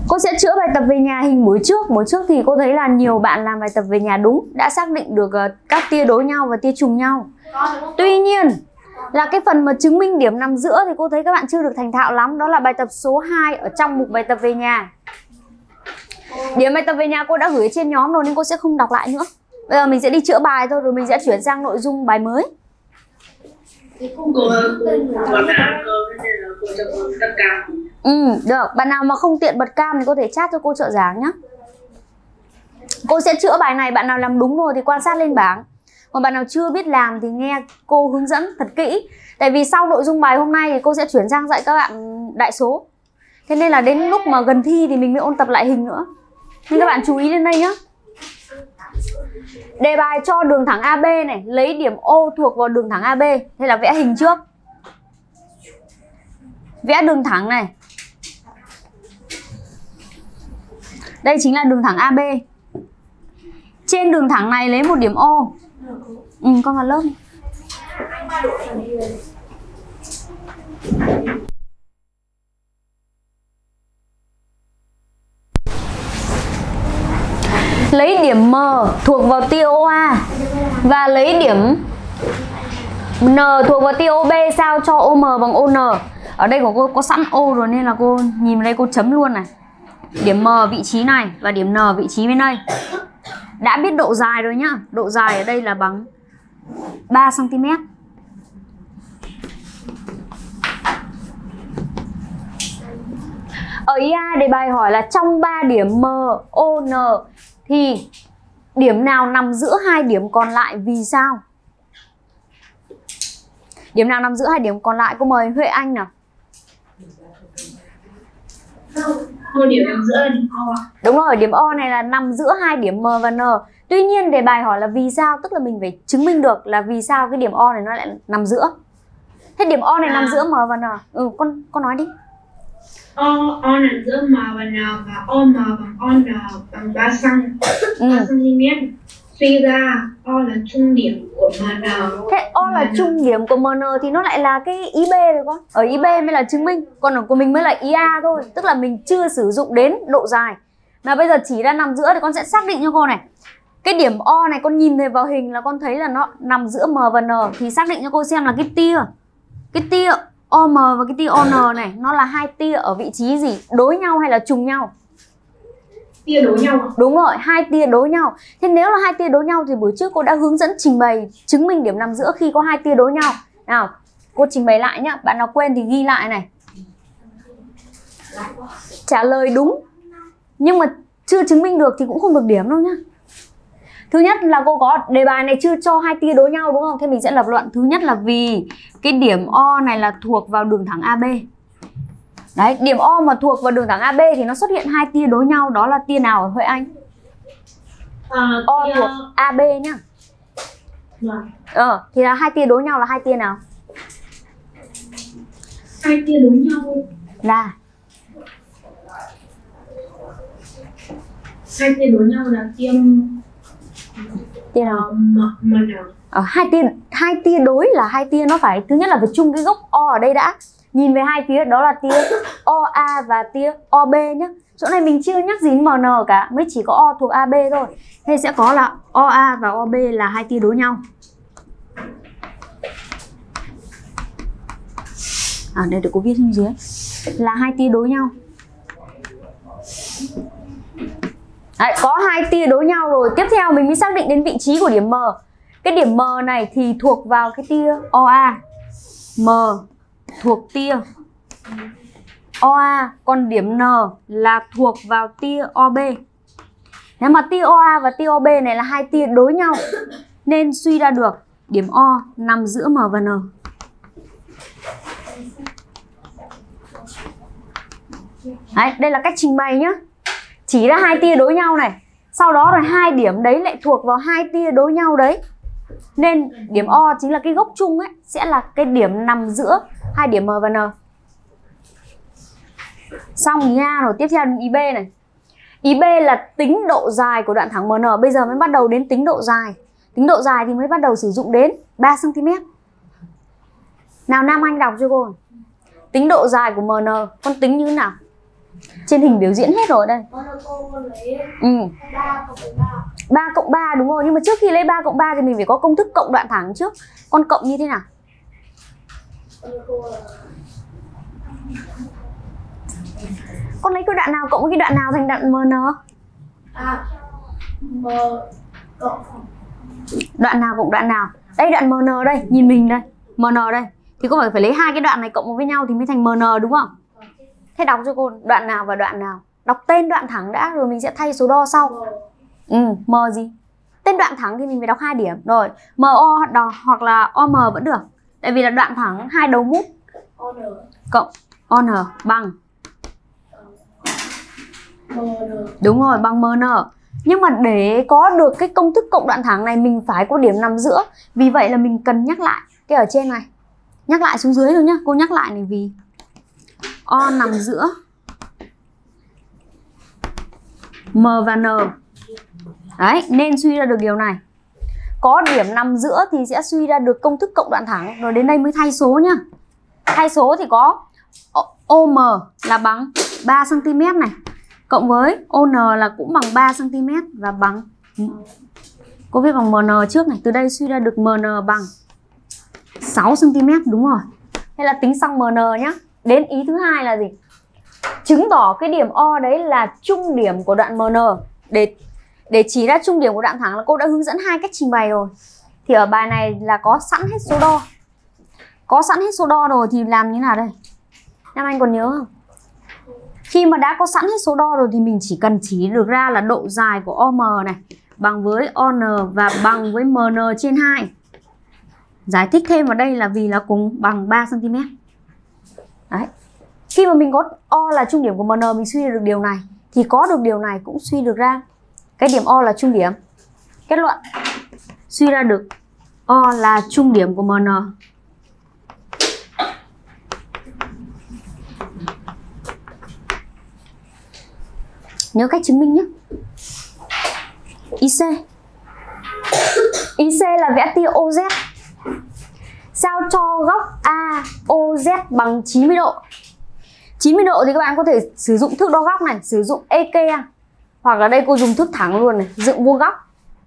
Cô sẽ chữa bài tập về nhà hình buổi trước. Buổi trước thì cô thấy là nhiều bạn làm bài tập về nhà đúng, đã xác định được các tia đối nhau và tia trùng nhau. Tuy nhiên là cái phần mà chứng minh điểm nằm giữa thì cô thấy các bạn chưa được thành thạo lắm. Đó là bài tập số 2 ở trong mục bài tập về nhà. Điểm bài tập về nhà cô đã gửi trên nhóm rồi nên cô sẽ không đọc lại nữa. Bây giờ mình sẽ đi chữa bài thôi rồi mình sẽ chuyển sang nội dung bài mới. Được, bạn nào mà không tiện bật cam thì có thể chat cho cô trợ giảng nhé. Cô sẽ chữa bài này, bạn nào làm đúng rồi thì quan sát lên bảng. Còn bạn nào chưa biết làm thì nghe cô hướng dẫn thật kỹ. Tại vì sau nội dung bài hôm nay thì cô sẽ chuyển sang dạy các bạn đại số. Thế nên là đến lúc mà gần thi thì mình mới ôn tập lại hình nữa. Nên các bạn chú ý lên đây nhé. Đề bài cho đường thẳng AB này, lấy điểm O thuộc vào đường thẳng AB. Thế là vẽ hình trước. Vẽ đường thẳng này. Đây chính là đường thẳng AB. Trên đường thẳng này lấy một điểm O. Con vào lớp. Lấy điểm M thuộc vào tia OA và lấy điểm N thuộc vào tia OB sao cho OM bằng ON. Ở đây của cô có sẵn O rồi nên là cô nhìn vào đây cô chấm luôn này. Điểm M vị trí này và điểm N vị trí bên đây. Đã biết độ dài rồi nhá. Độ dài ở đây là bằng 3 cm. Ở IA đề bài hỏi là trong 3 điểm M, O, N thì điểm nào nằm giữa hai điểm còn lại vì sao? Điểm nào nằm giữa hai điểm còn lại? Cô mời Huệ Anh nào. Điểm nằm giữa là điểm O ạ. Đúng rồi, điểm O này là nằm giữa hai điểm M và N. Tuy nhiên đề bài hỏi là vì sao, tức là mình phải chứng minh được là vì sao cái điểm O này nó lại nằm giữa. Thế điểm O này nằm giữa M và N. Con nói đi. O nằm giữa M và N và OM bằng ON bằng 3 cm. Suy ra O là trung điểm của MN. Thế O là trung điểm của MN thì nó lại là cái ý B rồi con. Ở ý B mới là chứng minh, còn ở của mình mới là ý A thôi. Tức là mình chưa sử dụng đến độ dài. Mà bây giờ chỉ ra nằm giữa thì con sẽ xác định cho cô này. Cái điểm O này con nhìn thấy vào hình là con thấy là nó nằm giữa M và N. Thì xác định cho cô xem là cái tia OM và cái tia ON này nó là hai tia ở vị trí gì? Đối nhau hay là trùng nhau? Tia đối nhau. Đúng rồi, hai tia đối nhau. Thế nếu là hai tia đối nhau thì buổi trước cô đã hướng dẫn trình bày chứng minh điểm nằm giữa khi có hai tia đối nhau. Nào, cô trình bày lại nhá. Bạn nào quên thì ghi lại này. Trả lời đúng nhưng mà chưa chứng minh được thì cũng không được điểm đâu nhá. Thứ nhất là cô có đề bài này chưa cho hai tia đối nhau đúng không? Thế mình sẽ lập luận. Thứ nhất là vì cái điểm O này là thuộc vào đường thẳng AB. Đấy, điểm O mà thuộc vào đường thẳng AB thì nó xuất hiện hai tia đối nhau. Đó là tia nào Huệ Anh? O thuộc AB nhá. Thì là hai tia đối nhau là hai tia nào? Hai tia đối nhau là hai tia đối nhau là tia nào? MN. Hai tia đối là hai tia nó phải, thứ nhất là phải chung cái gốc O ở đây đã. Nhìn về hai phía đó là tia OA và tia OB nhé. Chỗ này mình chưa nhắc gì đến MN cả, mới chỉ có O thuộc AB thôi. Thế sẽ có là OA và OB là hai tia đối nhau. Đây để cô viết xuống dưới. Là hai tia đối nhau. Đấy, có hai tia đối nhau rồi. Tiếp theo mình mới xác định đến vị trí của điểm M. Cái điểm M này thì thuộc vào cái tia OA. M thuộc tia OA. Còn điểm N là thuộc vào tia OB. Nếu mà tia OA và tia OB này là hai tia đối nhau nên suy ra được điểm O nằm giữa M và N. Đấy, đây là cách trình bày nhá. Chỉ ra hai tia đối nhau này. Sau đó rồi hai điểm đấy lại thuộc vào hai tia đối nhau đấy. Nên điểm O chính là cái gốc chung ấy, sẽ là cái điểm nằm giữa hai điểm M và N. Xong ý A rồi, tiếp theo đến ý B này. Ý B là tính độ dài của đoạn thẳng MN. Bây giờ mới bắt đầu đến tính độ dài. Tính độ dài thì mới bắt đầu sử dụng đến 3 cm. Nào Nam Anh đọc cho cô. Tính độ dài của MN con tính như thế nào? Trên hình biểu diễn hết rồi đây. Cô lấy 3 cộng 3 đúng rồi, nhưng mà trước khi lấy 3 cộng 3 thì mình phải có công thức cộng đoạn thẳng trước. Con cộng như thế nào? Con lấy cái đoạn nào cộng với cái đoạn nào thành đoạn MN? M cộng đoạn nào cộng đoạn nào? Đây đoạn MN đây, nhìn mình đây, MN đây. Thì có phải lấy hai cái đoạn này cộng với nhau thì mới thành MN đúng không? Thế đọc cho cô đoạn nào và đoạn nào. Đọc tên đoạn thẳng đã rồi mình sẽ thay số đo sau. M gì? Tên đoạn thẳng thì mình phải đọc 2 điểm. Rồi, MO hoặc là OM vẫn được. Tại vì là đoạn thẳng hai đầu mút cộng ON bằng đúng rồi, bằng MN. Nhưng mà để có được cái công thức cộng đoạn thẳng này mình phải có điểm nằm giữa. Vì vậy là mình cần nhắc lại cái ở trên này. Nhắc lại xuống dưới thôi nhá. Cô nhắc lại này vì O nằm giữa M và N. Đấy, nên suy ra được điều này. Có điểm nằm giữa thì sẽ suy ra được công thức cộng đoạn thẳng. Rồi đến đây mới thay số nhá. Thay số thì có OM là bằng 3 cm này, cộng với ON là cũng bằng 3 cm và bằng, cô viết bằng MN trước này, từ đây suy ra được MN bằng 6 cm đúng rồi. Thế là tính xong MN nhá. Đến ý thứ hai là gì? Chứng tỏ cái điểm O đấy là trung điểm của đoạn MN. Để chỉ ra trung điểm của đoạn thẳng là cô đã hướng dẫn 2 cách trình bày rồi. Thì ở bài này là có sẵn hết số đo. Có sẵn hết số đo rồi thì làm như nào đây? Nam Anh còn nhớ không? Khi mà đã có sẵn hết số đo rồi thì mình chỉ cần chỉ được ra là độ dài của OM này bằng với ON và bằng với MN trên 2. Giải thích thêm vào đây là vì là cùng bằng 3 cm. Đấy. Khi mà mình có O là trung điểm của MN mình suy được điều này, thì có được điều này cũng suy được ra cái điểm O là trung điểm. Kết luận suy ra được O là trung điểm của MN. Nhớ cách chứng minh nhé. IC. IC là vẽ tia OZ. Sao cho góc AOZ bằng 90 độ. 90 độ thì các bạn có thể sử dụng thước đo góc này, sử dụng EK, hoặc là đây cô dùng thước thẳng luôn này, dựng vuông góc.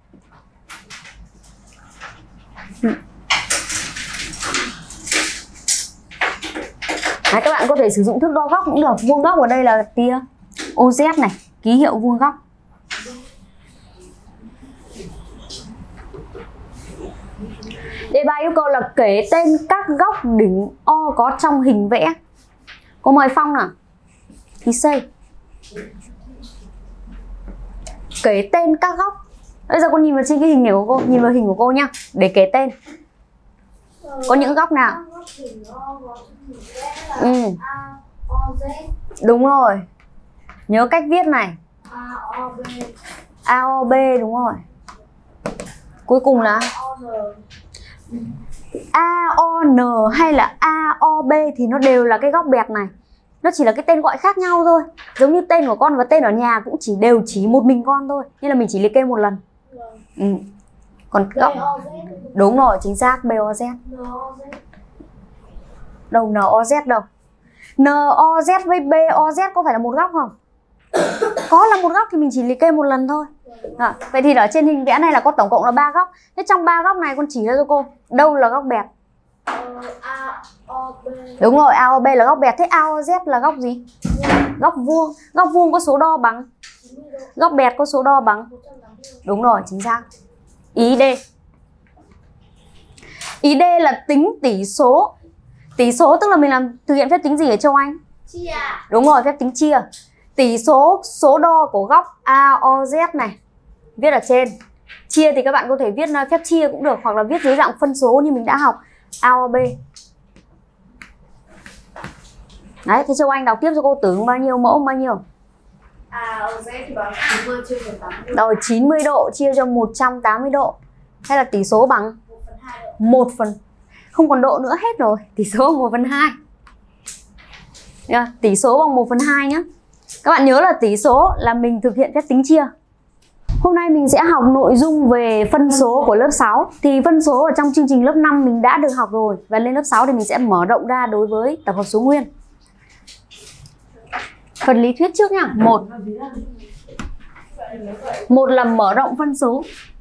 Đấy, các bạn có thể sử dụng thước đo góc cũng được. Vuông góc ở đây là tia OZ này, ký hiệu vuông góc. Đề bài yêu cầu là kể tên các góc đỉnh O có trong hình vẽ. Cô mời Phong nào. Thì C. Kể tên các góc. Bây giờ con nhìn vào trên cái hình này của cô, nhìn vào hình của cô nhá, để kể tên. Có những góc nào? Đúng rồi. Nhớ cách viết này. AOB đúng rồi. Cuối cùng là AON hay là AOB thì nó đều là cái góc bẹt này. Nó chỉ là cái tên gọi khác nhau thôi. Giống như tên của con và tên ở nhà cũng đều chỉ một mình con thôi. Nên là mình chỉ liệt kê một lần. Còn góc đúng rồi, chính xác, BOZ. Đâu NOZ đâu. NOZ với BOZ có phải là một góc không? Có là một góc thì mình chỉ liệt kê một lần thôi. Vậy thì ở trên hình vẽ này là có tổng cộng là 3 góc. Thế trong 3 góc này con chỉ ra cho cô đâu là góc bẹt? Đúng rồi, AOB là góc bẹt. Thế AOZ là góc gì? Góc vuông. Góc vuông có số đo bằng? Góc bẹt có số đo bằng? Đúng rồi, chính xác. Ý D. Ý D là tính tỷ số. Tỷ số tức là mình thực hiện phép tính gì ở châu Anh? Chia. Đúng rồi, phép tính chia. Tỷ số số đo của góc AOZ này viết ở trên. Chia thì các bạn có thể viết phép chia cũng được, hoặc là viết dưới dạng phân số như mình đã học. AOB. Đấy, thế Châu Anh đọc tiếp cho cô tưởng bao nhiêu, mẫu bao nhiêu? AOZ thì bằng 90 chia cho 80 độ. Rồi 90 độ chia cho 180 độ. Hay là tỷ số bằng 1 phần. Không còn độ nữa hết rồi. Tỷ số bằng 1/2. Tỷ số bằng 1/2 nhá. Các bạn nhớ là tỷ số là mình thực hiện phép tính chia. Hôm nay mình sẽ học nội dung về phân số của lớp 6. Thì phân số ở trong chương trình lớp 5 mình đã được học rồi. Và lên lớp 6 thì mình sẽ mở rộng ra đối với tập hợp số nguyên. Phần lý thuyết trước nhá. Một là mở rộng phân số.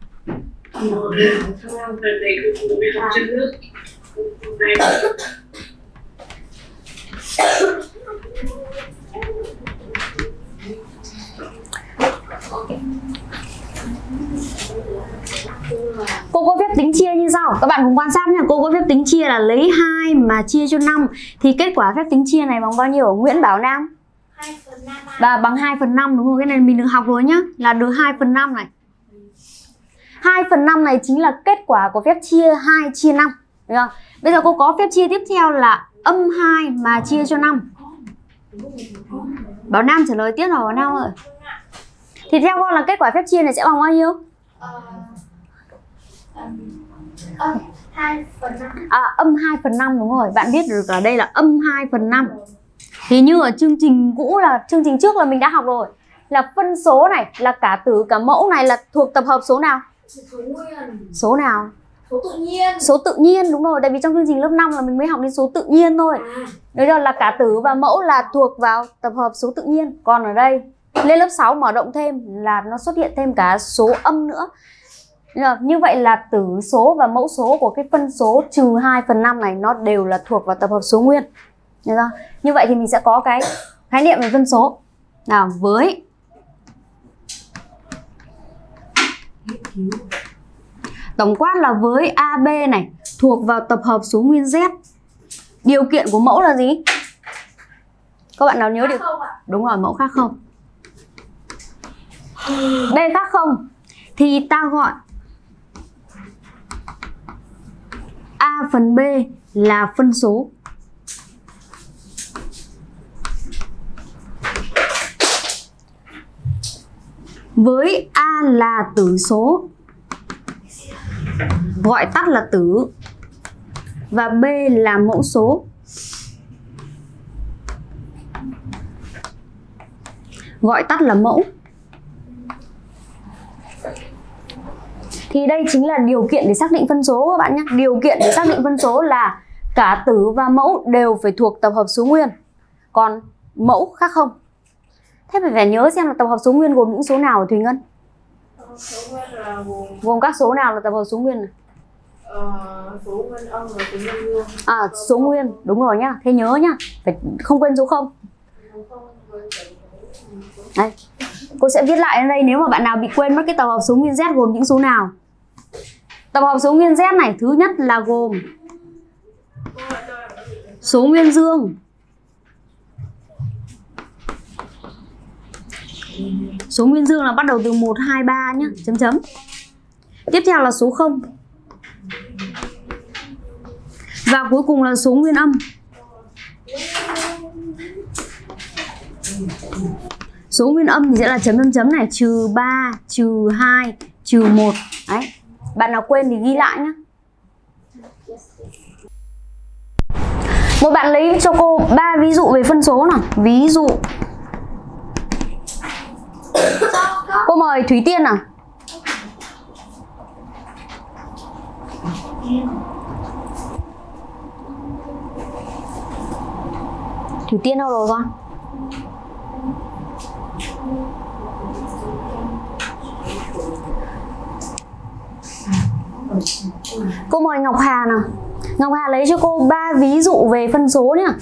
Cô có phép tính chia như sau. Các bạn cùng quan sát nha. Cô có phép tính chia là lấy 2 mà chia cho 5. Thì kết quả phép tính chia này bằng bao nhiêu? Nguyễn Bảo Nam? 2/5. Và bằng 2/5 đúng không? Cái này mình được học rồi nhá. Là được 2/5 này. 2/5 này chính là kết quả của phép chia 2 chia 5. Được không? Bây giờ cô có phép chia tiếp theo là âm 2 mà chia cho 5. Bảo Nam trả lời tiếp nào Bảo Nam ơi. Thì theo con là kết quả phép chia này sẽ bằng bao nhiêu? 2/5. Âm 2/5 đúng rồi. Bạn biết được ở đây là âm 2/5. Thì như ở chương trình cũ là chương trình trước là mình đã học rồi. Là phân số này là cả tử cả mẫu này là thuộc tập hợp số nào? Số nào? Số tự nhiên. Số tự nhiên đúng rồi. Tại vì trong chương trình lớp 5 là mình mới học đến số tự nhiên thôi. Đấy là cả tử và mẫu là thuộc vào tập hợp số tự nhiên. Còn ở đây lên lớp 6 mở rộng thêm là nó xuất hiện thêm cả số âm nữa. Như vậy là tử số và mẫu số của cái phân số trừ 2/5 này nó đều là thuộc vào tập hợp số nguyên. Được không? Như vậy thì mình sẽ có cái khái niệm về phân số. Nào, với tổng quát là với AB này thuộc vào tập hợp số nguyên Z. Điều kiện của mẫu là gì? Các bạn nào nhớ được? Đúng rồi, mẫu khác không. B khác không thì ta gọi A phần B là phân số. Với A là tử số, gọi tắt là tử, và B là mẫu số, gọi tắt là mẫu. Thì đây chính là điều kiện để xác định phân số các bạn nhé. Điều kiện để xác định phân số là cả tử và mẫu đều phải thuộc tập hợp số nguyên. Còn mẫu khác không. Thế phải nhớ xem là tập hợp số nguyên gồm những số nào Thùy Ngân? Số nguyên là gồm các số nào là tập hợp số nguyên này? Số nguyên âm và số nguyên dương. Số nguyên, đúng rồi nhá. Thế nhớ nhá, phải không quên số 0. Đây, cô sẽ viết lại ở đây nếu mà bạn nào bị quên mất cái tập hợp số nguyên Z gồm những số nào. Tập hợp số nguyên Z này thứ nhất là gồm số nguyên dương. Số nguyên dương là bắt đầu từ 1, 2, 3 nhá, chấm chấm. Tiếp theo là số 0. Và cuối cùng là số nguyên âm. Số nguyên âm thì sẽ là chấm chấm chấm này, trừ 3, trừ 2, trừ 1. Đấy. Bạn nào quên thì ghi lại nhá. Một bạn lấy cho cô 3 ví dụ về phân số nào. Ví dụ. Cô mời Thúy Tiên nào. Thúy Tiên đâu rồi con? Cô mời Ngọc Hà nào. Ngọc Hà lấy cho cô 3 ví dụ về phân số nhá.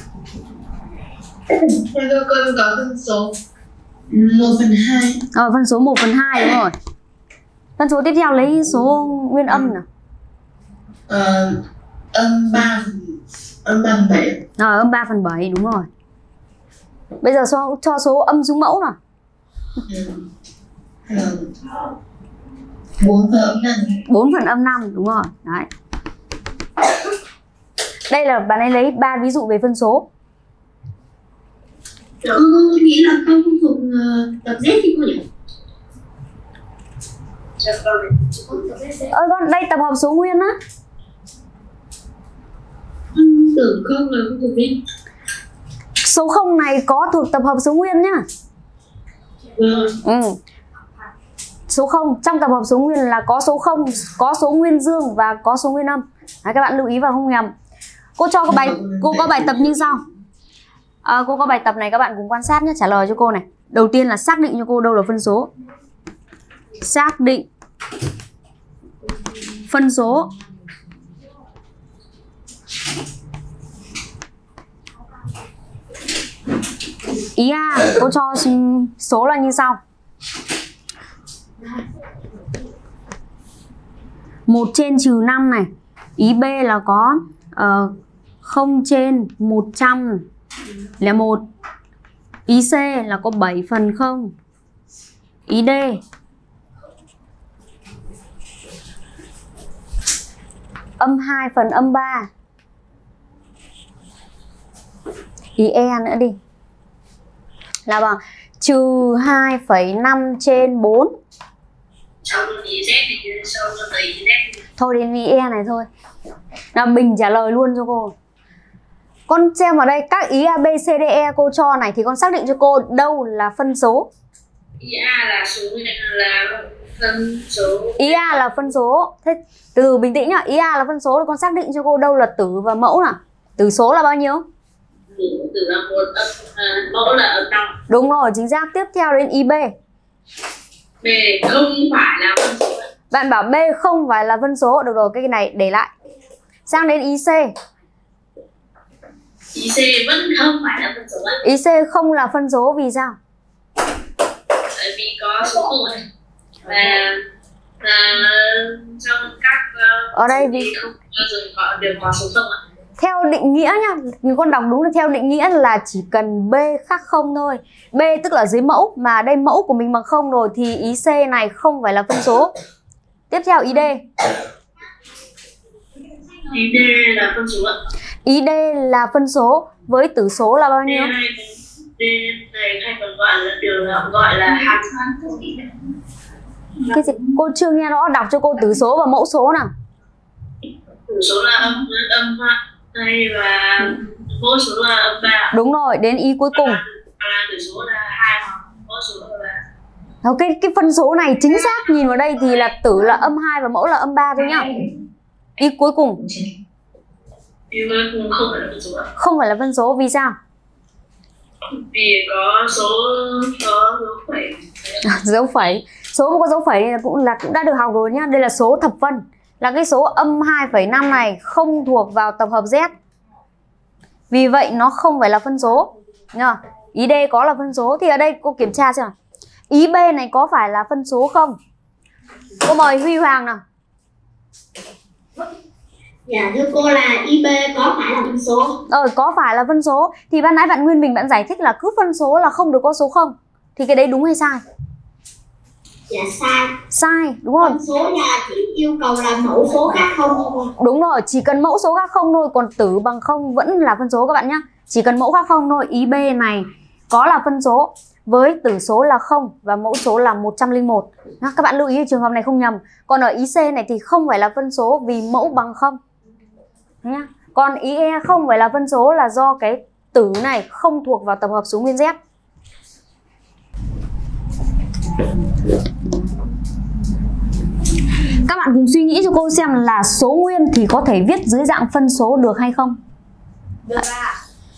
Con có phân số 1/2. Phân số 1/2 đúng rồi. Phân số tiếp theo lấy số nguyên âm nào. Âm 3/7. Âm 3/7 đúng rồi. Bây giờ cho số âm xuống mẫu nào. 4/5 đúng rồi. Đấy. Đây là bạn ấy lấy 3 ví dụ về phân số. Con nghĩ là con không thuộc tập Z thì cô nhỉ? Con đây tập hợp số nguyên á. Con tưởng không là không thuộc Z. Số 0 này có thuộc tập hợp số nguyên nhá. Số 0 trong tập hợp số nguyên là có số 0, có số nguyên dương và có số nguyên âm. Đấy, các bạn lưu ý vào không nhầm. Cô có bài tập như sau. Cô có bài tập này, các bạn cùng quan sát nhé, trả lời cho cô này. Đầu tiên là xác định cho cô đâu là phân số. Xác định phân số. Ý A cô cho số là như sau. 1/-5 này. Ý B là có 0/100 là 1. Ý C là có 7/0. Ý D -2/3. Ý E nữa đi là bằng -2,5/4. Thôi đến ý E này thôi. Nào Bình trả lời luôn cho cô. Con xem ở đây các ý A, B, C, D, E cô cho này thì con xác định cho cô đâu là phân số. Ý A là số là phân số. Ý A là phân số. Thế từ bình tĩnh nhá, ý A là phân số thì con xác định cho cô đâu là tử và mẫu nào. Tử số là bao nhiêu? Tử là 1, mẫu là ở trong. Đúng rồi, chính xác. Tiếp theo đến ý B. B không phải là phân số. Bạn bảo B không phải là phân số. Được rồi, cái này để lại. Sang đến ý C. Ý C vẫn không phải là phân số. Ý C không là phân số vì sao? Tại vì có số cộng và trong các ở đây vì không bao giờ đều có số không ạ. Theo định nghĩa nhá, như con đọc đúng là theo định nghĩa là chỉ cần B khác 0 thôi. B tức là dưới mẫu, mà đây mẫu của mình bằng 0 rồi thì ý C này không phải là phân số. Tiếp theo ý D. Ý D là phân số ạ. Ý D là phân số với tử số là bao nhiêu? D này hay còn gọi là hàm. Cái gì? Cô chưa nghe rõ, đọc cho cô tử số và mẫu số nào. Tử số là âm 2 và mẫu số là âm 3. Đúng rồi, đến ý cuối cùng. Tử số là 2 hoặc mẫu số là 3. Cái phân số này chính xác nhìn vào đây thì là tử là âm 2 và mẫu là âm 3 thôi nhá. Ý cuối cùng. Ý cuối cùng không phải là phân số. Không phải là phân số vì sao? Vì có dấu phẩy. Dấu phẩy. Số mà có dấu phẩy cũng đã được học rồi nhá. Đây là số thập phân. Là cái số âm 2,5 này không thuộc vào tập hợp Z. Vì vậy nó không phải là phân số. Nhá. Ý D có là phân số thì ở đây cô kiểm tra xem nào. Ý B này có phải là phân số không? Cô mời Huy Hoàng nào. Dạ thưa cô là IB có phải là phân số? Có phải là phân số. Thì ban nãy bạn Nguyên Bình bạn giải thích là cứ phân số là không được có số 0. Thì cái đấy đúng hay sai? Dạ sai. Sai, đúng không? Phân số là chỉ yêu cầu là mẫu số khác 0 thôi. Đúng rồi, chỉ cần mẫu số khác 0 thôi. Còn tử bằng 0 vẫn là phân số các bạn nhé. Chỉ cần mẫu khác 0 thôi. Ý B này có là phân số với tử số là 0 và mẫu số là 101. Các bạn lưu ý trường hợp này không nhầm. Còn ở ý C này thì không phải là phân số vì mẫu bằng 0. Nhá. Còn ý E không phải là phân số là do cái tử này không thuộc vào tập hợp số nguyên Z. Các bạn cùng suy nghĩ cho cô xem là số nguyên thì có thể viết dưới dạng phân số được hay không? Được ạ.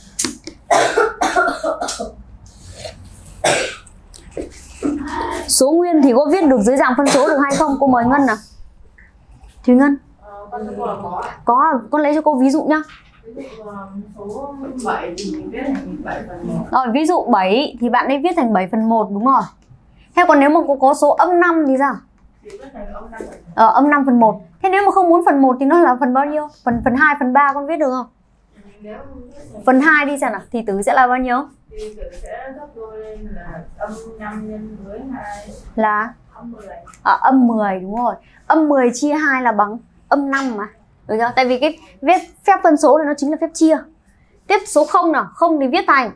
Số nguyên thì có viết được dưới dạng phân số được hay không? Cô mời Ngân nào. Thùy Ngân. Có, con lấy cho cô ví dụ nhá. Ví dụ số 7 thì mình viết thành 7/1. Rồi, ví dụ 7 thì bạn ấy viết thành 7/1 đúng rồi. Thế còn nếu mà có số âm 5 thì sao? Thì viết thành âm 5/1. Âm 5/1. Thế nếu mà không muốn phần 1 thì nó là phần bao nhiêu? Phần 2, phần 3 con viết được không? Nếu Phần 2 đi xem nào, thì tử sẽ là bao nhiêu? thì tử sẽ gấp đôi lên là âm 5 nhân với 2 Là âm 10. Âm 10 đúng rồi. Âm 10 chia 2 là bằng âm 5 mà. Được chưa? Tại vì cái viết phép phân số thì nó chính là phép chia. Tiếp số 0 nào, 0 thì viết thành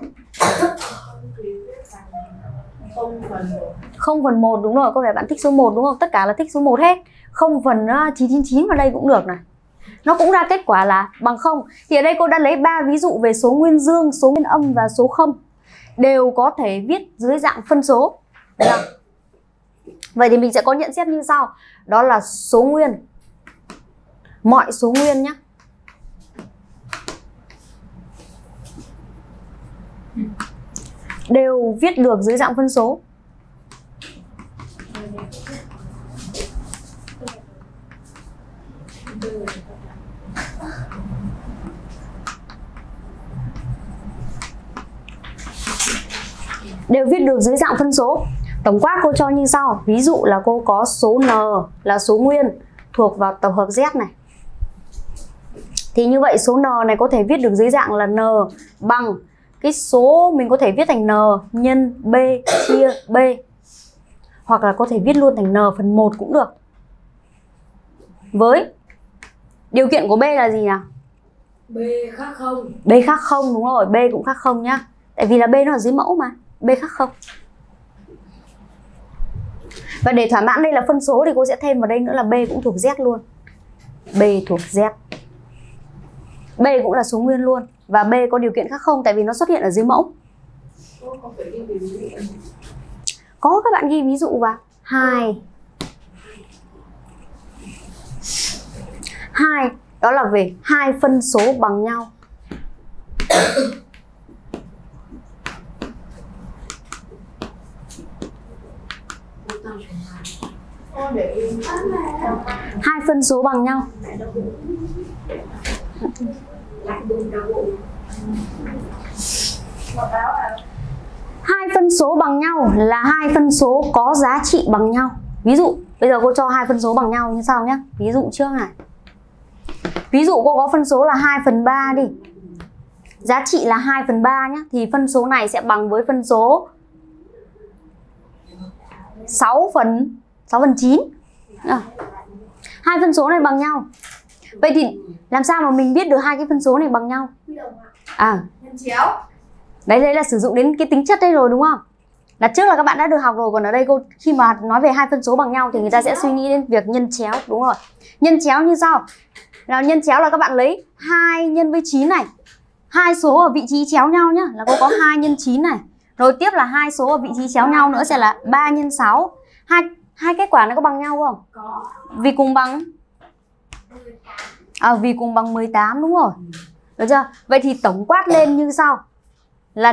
0/1 đúng rồi, có vẻ bạn thích số 1 đúng không? Tất cả là thích số 1 hết. 0/999 vào đây cũng được này. Nó cũng ra kết quả là bằng 0. Thì ở đây cô đã lấy 3 ví dụ về số nguyên dương, số nguyên âm và số 0. Đều có thể viết dưới dạng phân số. Được không? Vậy thì mình sẽ có nhận xét như sau. Đó là số nguyên. Mọi số nguyên nhé. đều viết được dưới dạng phân số. Đều viết được dưới dạng phân số. Tổng quát cô cho như sau. Ví dụ là cô có số n là số nguyên thuộc vào tập hợp Z này. Thì như vậy số n này có thể viết được dưới dạng là n bằng cái số mình có thể viết thành n nhân b chia b. Hoặc là có thể viết luôn thành n phần 1 cũng được. Với điều kiện của b là gì nào? B khác 0. B khác 0, đúng rồi, b cũng khác 0 nhá. Tại vì là b nó ở dưới mẫu mà, b khác 0. Và để thỏa mãn đây là phân số thì cô sẽ thêm vào đây nữa là b cũng thuộc Z luôn. B thuộc Z. B cũng là số nguyên luôn. Và B có điều kiện khác 0 tại vì nó xuất hiện ở dưới mẫu. Có, các bạn ghi ví dụ vào. 2. Đó là về hai phân số bằng nhau. Hai phân số bằng nhau. Hai phân số bằng nhau là hai phân số có giá trị bằng nhau. Ví dụ, bây giờ cô cho hai phân số bằng nhau như sau nhé. Ví dụ trước này. Ví dụ cô có phân số là 2/3 đi. Giá trị là 2/3 nhé. Thì phân số này sẽ bằng với phân số 6/9. Hai phân số này bằng nhau. Vậy thì làm sao mà mình biết được hai cái phân số này bằng nhau? Nhân chéo. Đấy là sử dụng đến cái tính chất đây rồi đúng không? Là trước là các bạn đã được học rồi. Còn ở đây cô khi mà nói về hai phân số bằng nhau thì người ta sẽ suy nghĩ đến việc nhân chéo. Đúng rồi. Nhân chéo như sau. Nào, nhân chéo là các bạn lấy 2 nhân với 9 này. Hai số ở vị trí chéo nhau nhá. Là cô có 2 nhân 9 này. Rồi tiếp là hai số ở vị trí chéo nhau nữa sẽ là 3 nhân 6. Hai kết quả này có bằng nhau không? Có. Vì cùng bằng vì cùng bằng 18 đúng rồi. Được chưa? Vậy thì tổng quát lên như sau. Là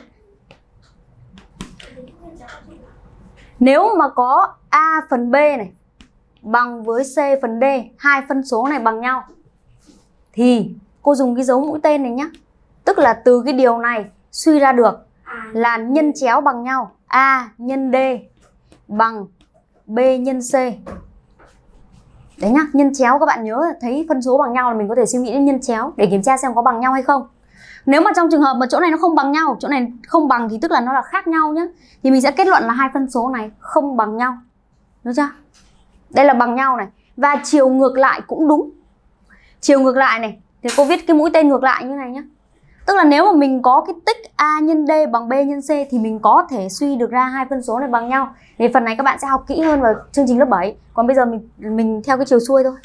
nếu mà có A phần B này bằng với C phần D, hai phân số này bằng nhau, thì cô dùng cái dấu mũi tên này nhé. Tức là từ cái điều này suy ra được là nhân chéo bằng nhau. A nhân D bằng B nhân C. Đấy nhá, nhân chéo các bạn nhớ thấy phân số bằng nhau là mình có thể suy nghĩ đến nhân chéo để kiểm tra xem có bằng nhau hay không. Nếu mà trong trường hợp mà chỗ này nó không bằng nhau, chỗ này không bằng thì tức là nó là khác nhau nhé. Thì mình sẽ kết luận là hai phân số này không bằng nhau. Được chưa? Đây là bằng nhau này. Và chiều ngược lại cũng đúng. Chiều ngược lại này thì cô viết cái mũi tên ngược lại như này nhé. Tức là nếu mà mình có cái tích A nhân D bằng B nhân C thì mình có thể suy được ra hai phân số này bằng nhau. Thì phần này các bạn sẽ học kỹ hơn vào chương trình lớp 7. Còn bây giờ mình theo cái chiều xuôi thôi.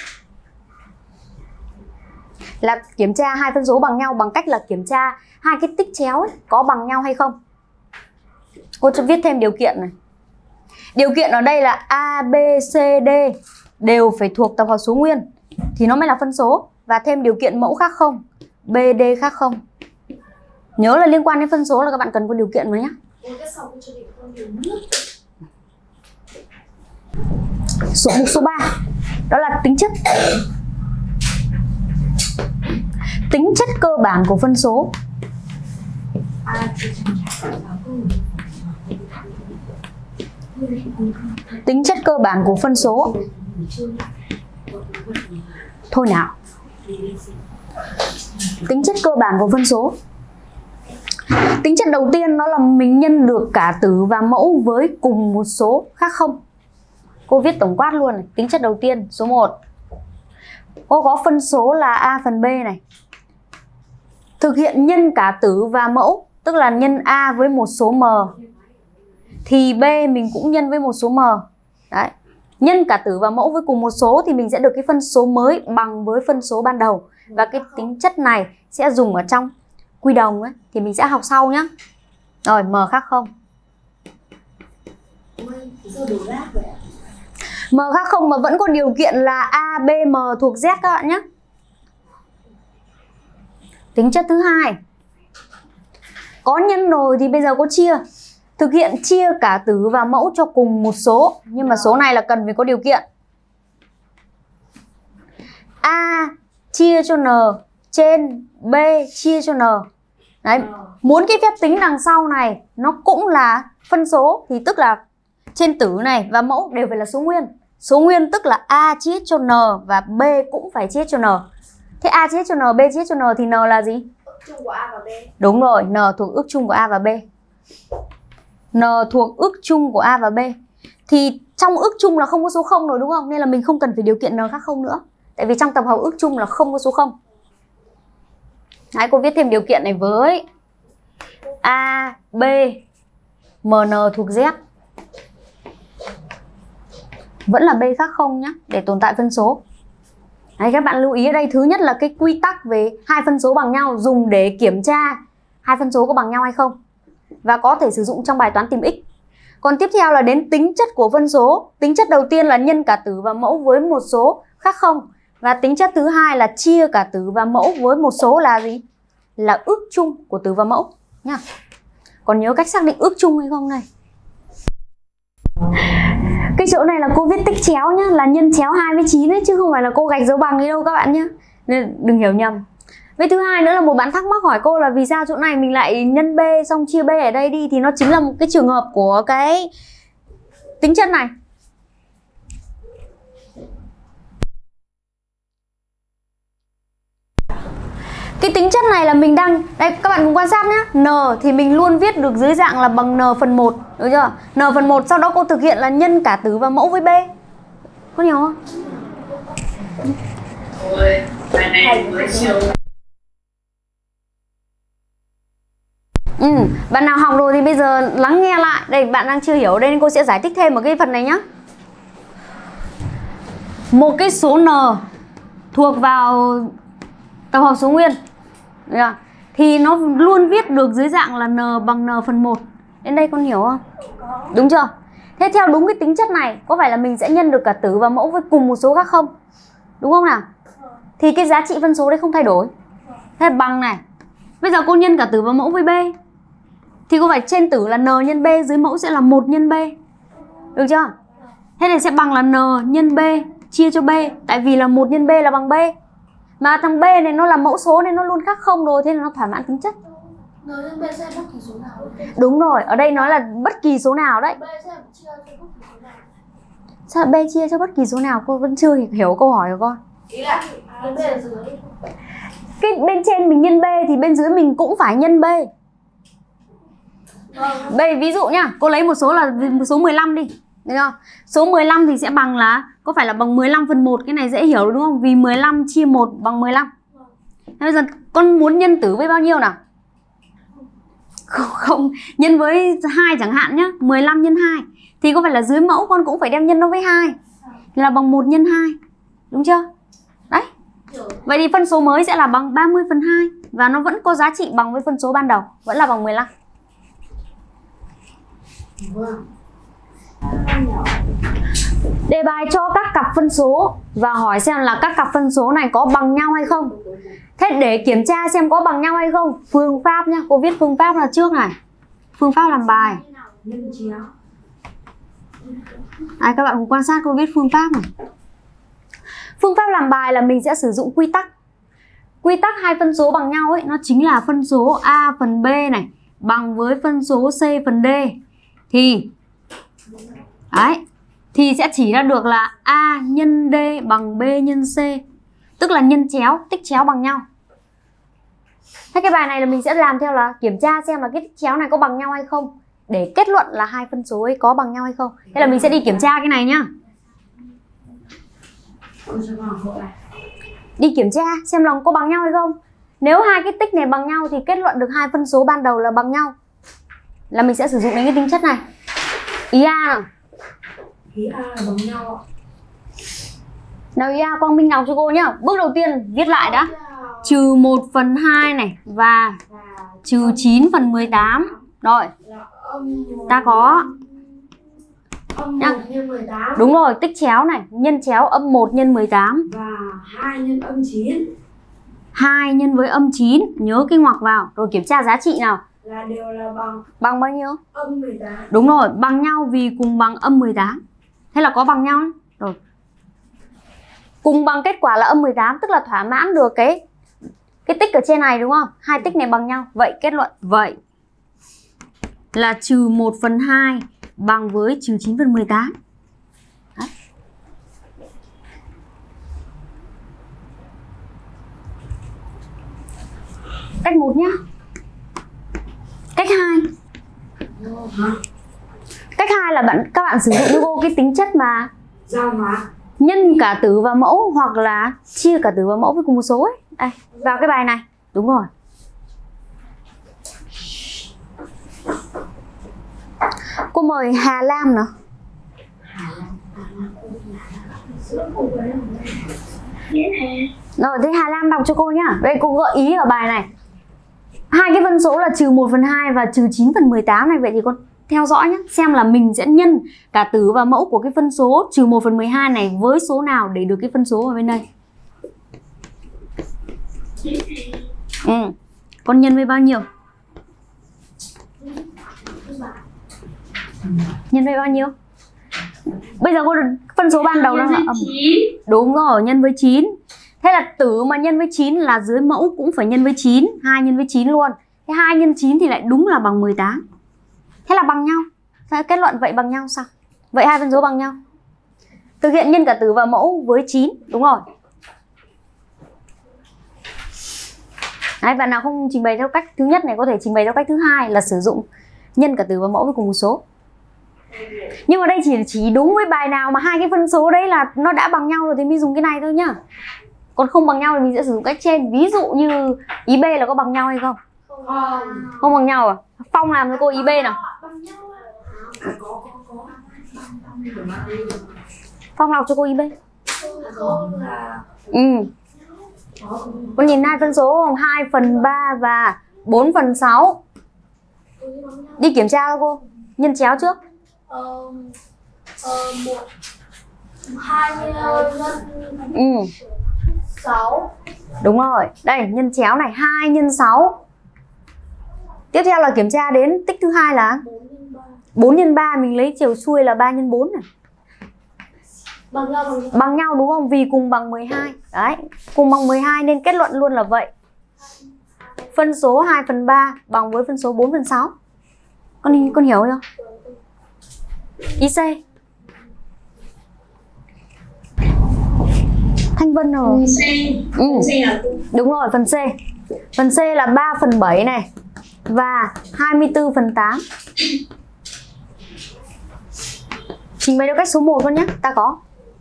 Là kiểm tra hai phân số bằng nhau bằng cách là kiểm tra hai cái tích chéo ấy, có bằng nhau hay không. Cô sẽ viết thêm điều kiện này. Điều kiện ở đây là A, B, C, D đều phải thuộc tập hợp số nguyên thì nó mới là phân số. Và thêm điều kiện mẫu khác 0, B, D khác 0. Nhớ là liên quan đến phân số là các bạn cần có điều kiện mới nhé. Mục số 3 đó là tính chất. Tính chất cơ bản của phân số. Tính chất cơ bản của phân số. Thôi nào. Tính chất cơ bản của phân số. Tính chất đầu tiên đó là mình nhân được cả tử và mẫu với cùng một số khác 0. Cô viết tổng quát luôn này. Tính chất đầu tiên số 1. Cô có phân số là A phần B này. Thực hiện nhân cả tử và mẫu, tức là nhân A với một số m thì B mình cũng nhân với một số m. Đấy. Nhân cả tử và mẫu với cùng một số thì mình sẽ được cái phân số mới bằng với phân số ban đầu. Và cái tính chất này sẽ dùng ở trong quy đồng ấy, thì mình sẽ học sau nhé. Rồi, m khác 0. M khác 0 mà vẫn có điều kiện là A, B, M thuộc Z các bạn nhé. Tính chất thứ hai. Có nhân rồi thì bây giờ có chia. Thực hiện chia cả tử và mẫu cho cùng một số. Nhưng mà số này là cần phải có điều kiện. A chia cho N trên B chia cho N. Đấy, muốn cái phép tính đằng sau này nó cũng là phân số thì tức là trên tử này và mẫu đều phải là số nguyên. Số nguyên tức là A chia cho N và B cũng phải chia cho N. Thế A chia cho N, B chia cho N thì N là gì? Ước chung của A và B. Đúng rồi, N thuộc ước chung của A và B. N thuộc ước chung của A và B. Thì trong ước chung là không có số 0 rồi đúng không? Nên là mình không cần phải điều kiện N khác 0 nữa. Tại vì trong tập hợp ước chung là không có số 0. Đấy, cô viết thêm điều kiện này với A, B, MN thuộc Z. Vẫn là B khác 0 nhé, để tồn tại phân số. Đấy, các bạn lưu ý ở đây, thứ nhất là cái quy tắc về hai phân số bằng nhau dùng để kiểm tra hai phân số có bằng nhau hay không. Và có thể sử dụng trong bài toán tìm x. Còn tiếp theo là đến tính chất của phân số. Tính chất đầu tiên là nhân cả tử và mẫu với một số khác 0. Và tính chất thứ hai là chia cả tử và mẫu với một số là gì? Là ước chung của tử và mẫu nhá. Còn nhớ cách xác định ước chung hay không này? Cái chỗ này là cô viết tích chéo nhá, là nhân chéo 2 với 9 ấy, chứ không phải là cô gạch dấu bằng đi đâu các bạn nhé. Nên đừng hiểu nhầm. Với thứ hai nữa là một bạn thắc mắc hỏi cô là vì sao chỗ này mình lại nhân B xong chia B ở đây đi, thì nó chính là một cái trường hợp của cái tính chất này. Cái tính chất này là mình đang, đây các bạn cùng quan sát nhé. N thì mình luôn viết được dưới dạng là bằng N phần 1, được chưa? N phần 1, sau đó cô thực hiện là nhân cả tử và mẫu với B. Có hiểu không? Ôi, bài này mới chiều. Bạn nào học rồi thì bây giờ lắng nghe lại. Đây, bạn đang chưa hiểu, đây nên cô sẽ giải thích thêm ở cái phần này nhé. Một cái số N thuộc vào tập hợp số nguyên, thì nó luôn viết được dưới dạng là N bằng N phần 1. Đến đây con hiểu không? Đúng chưa? Thế theo đúng cái tính chất này, có phải là mình sẽ nhân được cả tử và mẫu với cùng một số khác không? Đúng không nào? Thì cái giá trị phân số đấy không thay đổi. Thế bằng này. Bây giờ cô nhân cả tử và mẫu với B, thì cô phải trên tử là N nhân B, dưới mẫu sẽ là 1 nhân B. Được chưa? Thế này sẽ bằng là N nhân B chia cho B. Tại vì là 1 nhân B là bằng B. Mà thằng B này nó là mẫu số nên nó luôn khác 0 rồi, thế là nó thỏa mãn tính chất. N nhân B sẽ bất kỳ số nào. Đúng rồi, ở đây nói là bất kỳ số nào đấy. B sẽ chia cho bất kỳ số nào. Sao B chia cho bất kỳ số nào? Cô vẫn chưa hiểu câu hỏi của con. Ý là B ở dưới. Cái bên trên mình nhân B thì bên dưới mình cũng phải nhân B. Đây ví dụ nhá, cô lấy một số là số 15 đi. Được không? Số 15 thì sẽ bằng là, có phải là bằng 15 phần 1, cái này dễ hiểu đúng không? Vì 15 chia 1 bằng 15. Thế bây giờ con muốn nhân tử với bao nhiêu nào? Không, nhân với 2 chẳng hạn nhá, 15 nhân 2. Thì có phải là dưới mẫu con cũng phải đem nhân nó với 2, là bằng 1 nhân 2. Đúng chưa? Đấy. Vậy thì phân số mới sẽ là bằng 30 phần 2. Và nó vẫn có giá trị bằng với phân số ban đầu, vẫn là bằng 15. Đề bài cho các cặp phân số và hỏi xem là các cặp phân số này có bằng nhau hay không. Thế để kiểm tra xem có bằng nhau hay không, phương pháp nhá, cô viết phương pháp là trước này. Phương pháp làm bài. Các bạn cùng quan sát cô viết phương pháp này. Phương pháp làm bài là mình sẽ sử dụng quy tắc. Quy tắc hai phân số bằng nhau ấy, nó chính là phân số A phần B này bằng với phân số C phần D. Thì sẽ chỉ ra được là A nhân D bằng B nhân C. Tức là nhân chéo, tích chéo bằng nhau. Thế cái bài này là mình sẽ làm theo là kiểm tra xem là cái tích chéo này có bằng nhau hay không, để kết luận là hai phân số ấy có bằng nhau hay không. Thế là mình sẽ đi kiểm tra cái này nhá. Đi kiểm tra xem là có bằng nhau hay không. Nếu hai cái tích này bằng nhau thì kết luận được hai phân số ban đầu là bằng nhau, là mình sẽ sử dụng đến cái tính chất này. Ý A nào. Ý A là bằng nhau ạ. Nào ý A Quang Minh đọc cho cô nhá. Bước đầu tiên viết lại đã. Trừ 1 phần 2 này và trừ 9 phần 18. Rồi. Ta có âm 1 nhân 18. Đúng rồi, tích chéo này, nhân chéo âm 1 nhân 18 và 2 nhân âm 9. 2 nhân với âm 9, nhớ cái ngoặc vào. Rồi kiểm tra giá trị nào. là đều là bằng Bằng bao nhiêu? âm 18. Đúng rồi, bằng nhau vì cùng bằng âm 18. Thế là có bằng nhau đấy. Rồi. Cùng bằng kết quả là âm 18, tức là thỏa mãn được cái tích ở trên này đúng không? Hai tích này bằng nhau. Vậy kết luận vậy là trừ 1/2 bằng với trừ 9/18. Đấy. Cách 1 nhá. Cách 2. Cách 2 là các bạn sử dụng cho cô cái tính chất mà Giao hóa. nhân cả tử và mẫu hoặc là chia cả tử và mẫu với cùng một số ấy. Đây, vào cái bài này. Đúng rồi. Cô mời Hà Lam nào. Rồi, thế Hà Lam đọc cho cô nhá. Đây cô gợi ý ở bài này. Hai cái phân số là trừ 1/2 và trừ 9/18 này. Vậy thì con theo dõi nhé. Xem là mình sẽ nhân cả tử và mẫu của cái phân số trừ 1/12 này với số nào để được cái phân số ở bên đây. Con nhân với bao nhiêu? Nhân với bao nhiêu? Bây giờ cô phân số ban đầu nó là âm. Đúng rồi, nhân với 9. Thế là tử mà nhân với 9 là dưới mẫu cũng phải nhân với 9. 2 nhân với 9 luôn. Thế 2 nhân 9 thì lại đúng là bằng 18. Thế là bằng nhau. Thế kết luận vậy bằng nhau sao? Vậy hai phân số bằng nhau. Thực hiện nhân cả tử và mẫu với 9. Đúng rồi. Đấy, bạn nào không trình bày theo cách thứ nhất này có thể trình bày theo cách thứ hai là sử dụng nhân cả tử và mẫu với cùng một số. Nhưng mà đây chỉ đúng với bài nào mà hai cái phân số đấy là nó đã bằng nhau rồi thì mới dùng cái này thôi nhá. Còn không bằng nhau thì mình sẽ sử dụng cách trên. Ví dụ như ý B là có bằng nhau hay không? Không bằng nhau à? Phong làm cho cô ý B nào. Phong đọc cho cô ý B. Con nhìn hai phân số không? 2/3 và 4/6. Đi kiểm tra cho cô. Nhân chéo trước. 2 nhân 6. Đúng rồi. Đây, nhân chéo này 2 nhân 6. Tiếp theo là kiểm tra đến tích thứ hai là 4 nhân 3. Mình lấy chiều xuôi là 3 nhân 4 này. Bằng nhau đúng không? Vì cùng bằng 12. Đấy, cùng bằng 12 nên kết luận luôn là vậy. Phân số 2/3 bằng với phân số 4/6. Con hiểu không? Ý C. Thanh Vân rồi. Đúng rồi, phần C. Phần C là 3/7 này và 24/8. Trình bày theo cách số 1 con nhé. Ta có.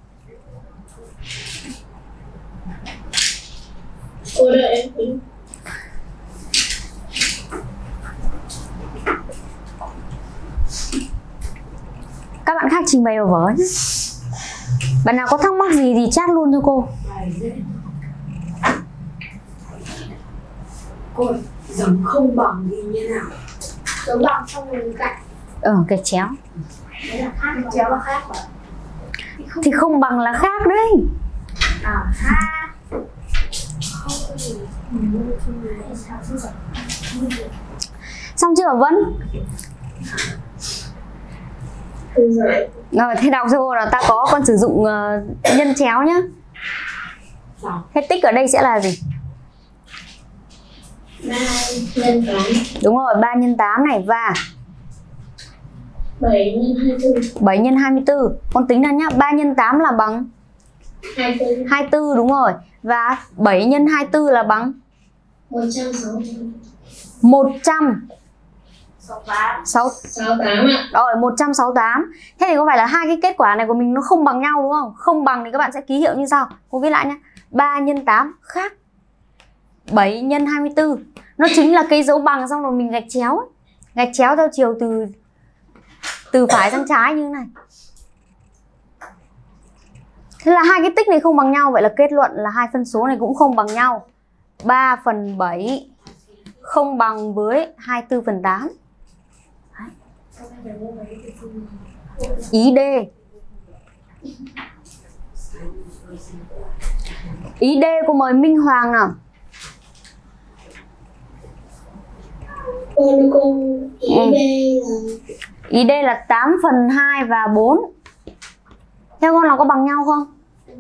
Cô đợi em tí. Các bạn khác trình bày vào vở nhé. Bạn nào có thắc mắc gì thì chat luôn cho cô. Cô giống không bằng thì như nào? Giống bằng xong rồi cạnh. Cái chéo. Đấy là khác, chéo là khác mà. Thì không bằng là khác đấy. Ha. Xong chưa Vân? Rồi, thế đọc cho cô là ta có con sử dụng nhân chéo nhá. Thế tích ở đây sẽ là gì? 3 nhân 8. Đúng rồi, 3 nhân 8 này và 7 nhân 24. 7 nhân 24. Con tính ra nhá, 3 nhân 8 là bằng 24. 24 đúng rồi. Và 7 nhân 24 là bằng 168 ạ. Rồi 168. Thế thì có phải là hai cái kết quả này của mình nó không bằng nhau đúng không? Không bằng thì các bạn sẽ ký hiệu như sau. Cô viết lại nhé. 3 nhân 8 khác 7 nhân 24. Nó chính là cái dấu bằng xong rồi mình gạch chéo ấy. Gạch chéo theo chiều từ phải sang trái như thế này. Thế là hai cái tích này không bằng nhau. Vậy là kết luận là hai phân số này cũng không bằng nhau. 3/7 không bằng với 24/8. Ý D. Ý D cô mời Minh Hoàng nào. Con ý B là Ý D là 8 phần 2 và 4. Theo con là có bằng nhau không?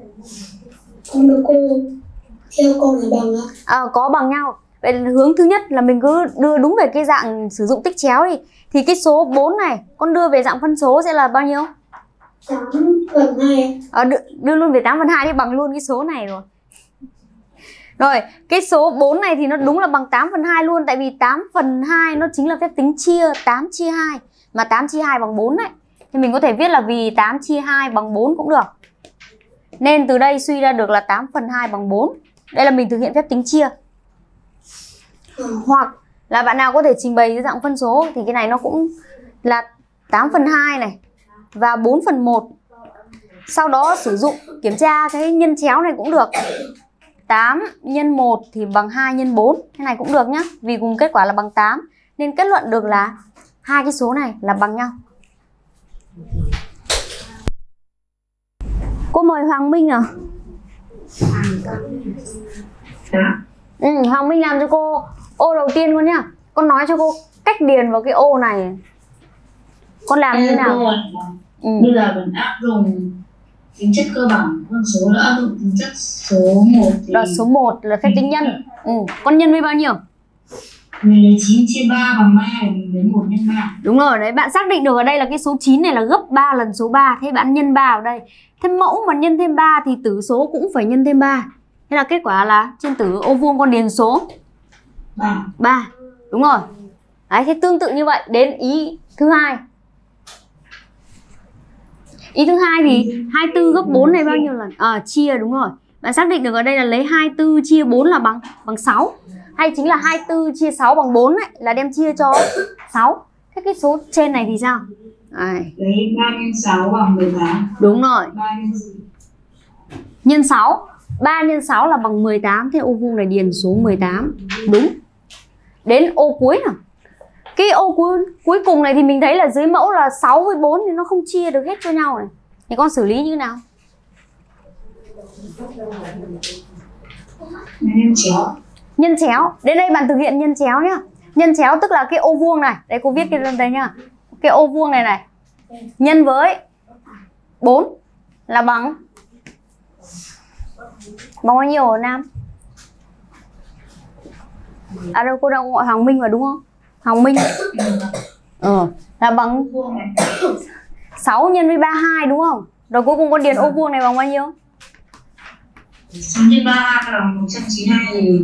theo con là bằng ạ. Có bằng nhau. Vậy là hướng thứ nhất là mình cứ đưa đúng về cái dạng sử dụng tích chéo đi. Thì cái số 4 này con đưa về dạng phân số sẽ là bao nhiêu? 8 phần 2. Đưa luôn về 8 phần 2 đi, bằng luôn cái số này rồi. Rồi, cái số 4 này thì nó đúng là bằng 8 phần 2 luôn. Tại vì 8 phần 2 nó chính là phép tính chia 8 chia 2. Mà 8 chia 2 bằng 4 đấy. Thì mình có thể viết là vì 8 chia 2 bằng 4 cũng được. Nên từ đây suy ra được là 8 phần 2 bằng 4. Đây là mình thực hiện phép tính chia. Hoặc là bạn nào có thể trình bày dưới dạng phân số thì cái này nó cũng là 8 phần 2 này và 4 phần 1. Sau đó sử dụng kiểm tra cái nhân chéo này cũng được. 8 nhân 1 thì bằng 2 nhân 4. Cái này cũng được nhá. Vì cùng kết quả là bằng 8. Nên kết luận được là hai cái số này là bằng nhau. Cô mời Hoàng Minh nào. Hoàng Minh làm cho cô ô đầu tiên con nhá. Con nói cho cô cách điền vào cái ô này. Con làm như thế nào? Bây giờ mình áp dụng tính chất cơ bản con số đã áp dụng tính chất số 1 thì... Rồi số 1 là phép tính nhân. Con nhân với bao nhiêu? Mình lấy 9 chia 3 bằng 3 thì mình lấy 1 nhân 3. Đúng rồi, đấy bạn xác định được ở đây là cái số 9 này là gấp 3 lần số 3. Thế bạn nhân 3 ở đây. Thế mẫu mà nhân thêm 3 thì tử số cũng phải nhân thêm 3. Thế là kết quả là trên tử ô vuông con điền số 3. Đúng rồi. Đấy, thế tương tự như vậy đến ý thứ hai. Ý thứ hai thì 24 gấp 4 này bao nhiêu lần? Chia đúng rồi. Bạn xác định được ở đây là lấy 24 chia 4 là bằng 6. Hay chính là 24 chia 6 bằng 4 ấy, là đem chia cho 6. Thế cái số trên này thì sao? Lấy 3 nhân 6 bằng 18. Đúng rồi. 3 nhân nhân 6. 3 nhân 6 là bằng 18. Thế ô vuông này điền số 18. Đúng. Đến ô cuối nào. Cái ô cuối cùng này thì mình thấy là dưới mẫu là 6 với 4 thì nó không chia được hết cho nhau này. Thì con xử lý như thế nào? nhân chéo. Nhân chéo. Đến đây bạn thực hiện nhân chéo nhá. Nhân chéo tức là cái ô vuông này. Đây cô viết cái lên đây nhá. Cái ô vuông này này. Nhân với 4 là bằng bao nhiêu hả Nam? Đâu cô đang gọi Hoàng Minh mà đúng không? Hoàng Minh. Là bằng 6 nhân với 32 đúng không? Rồi cuối cùng con điền ô vuông này bằng bao nhiêu? 6 nhân 32 là 192 thì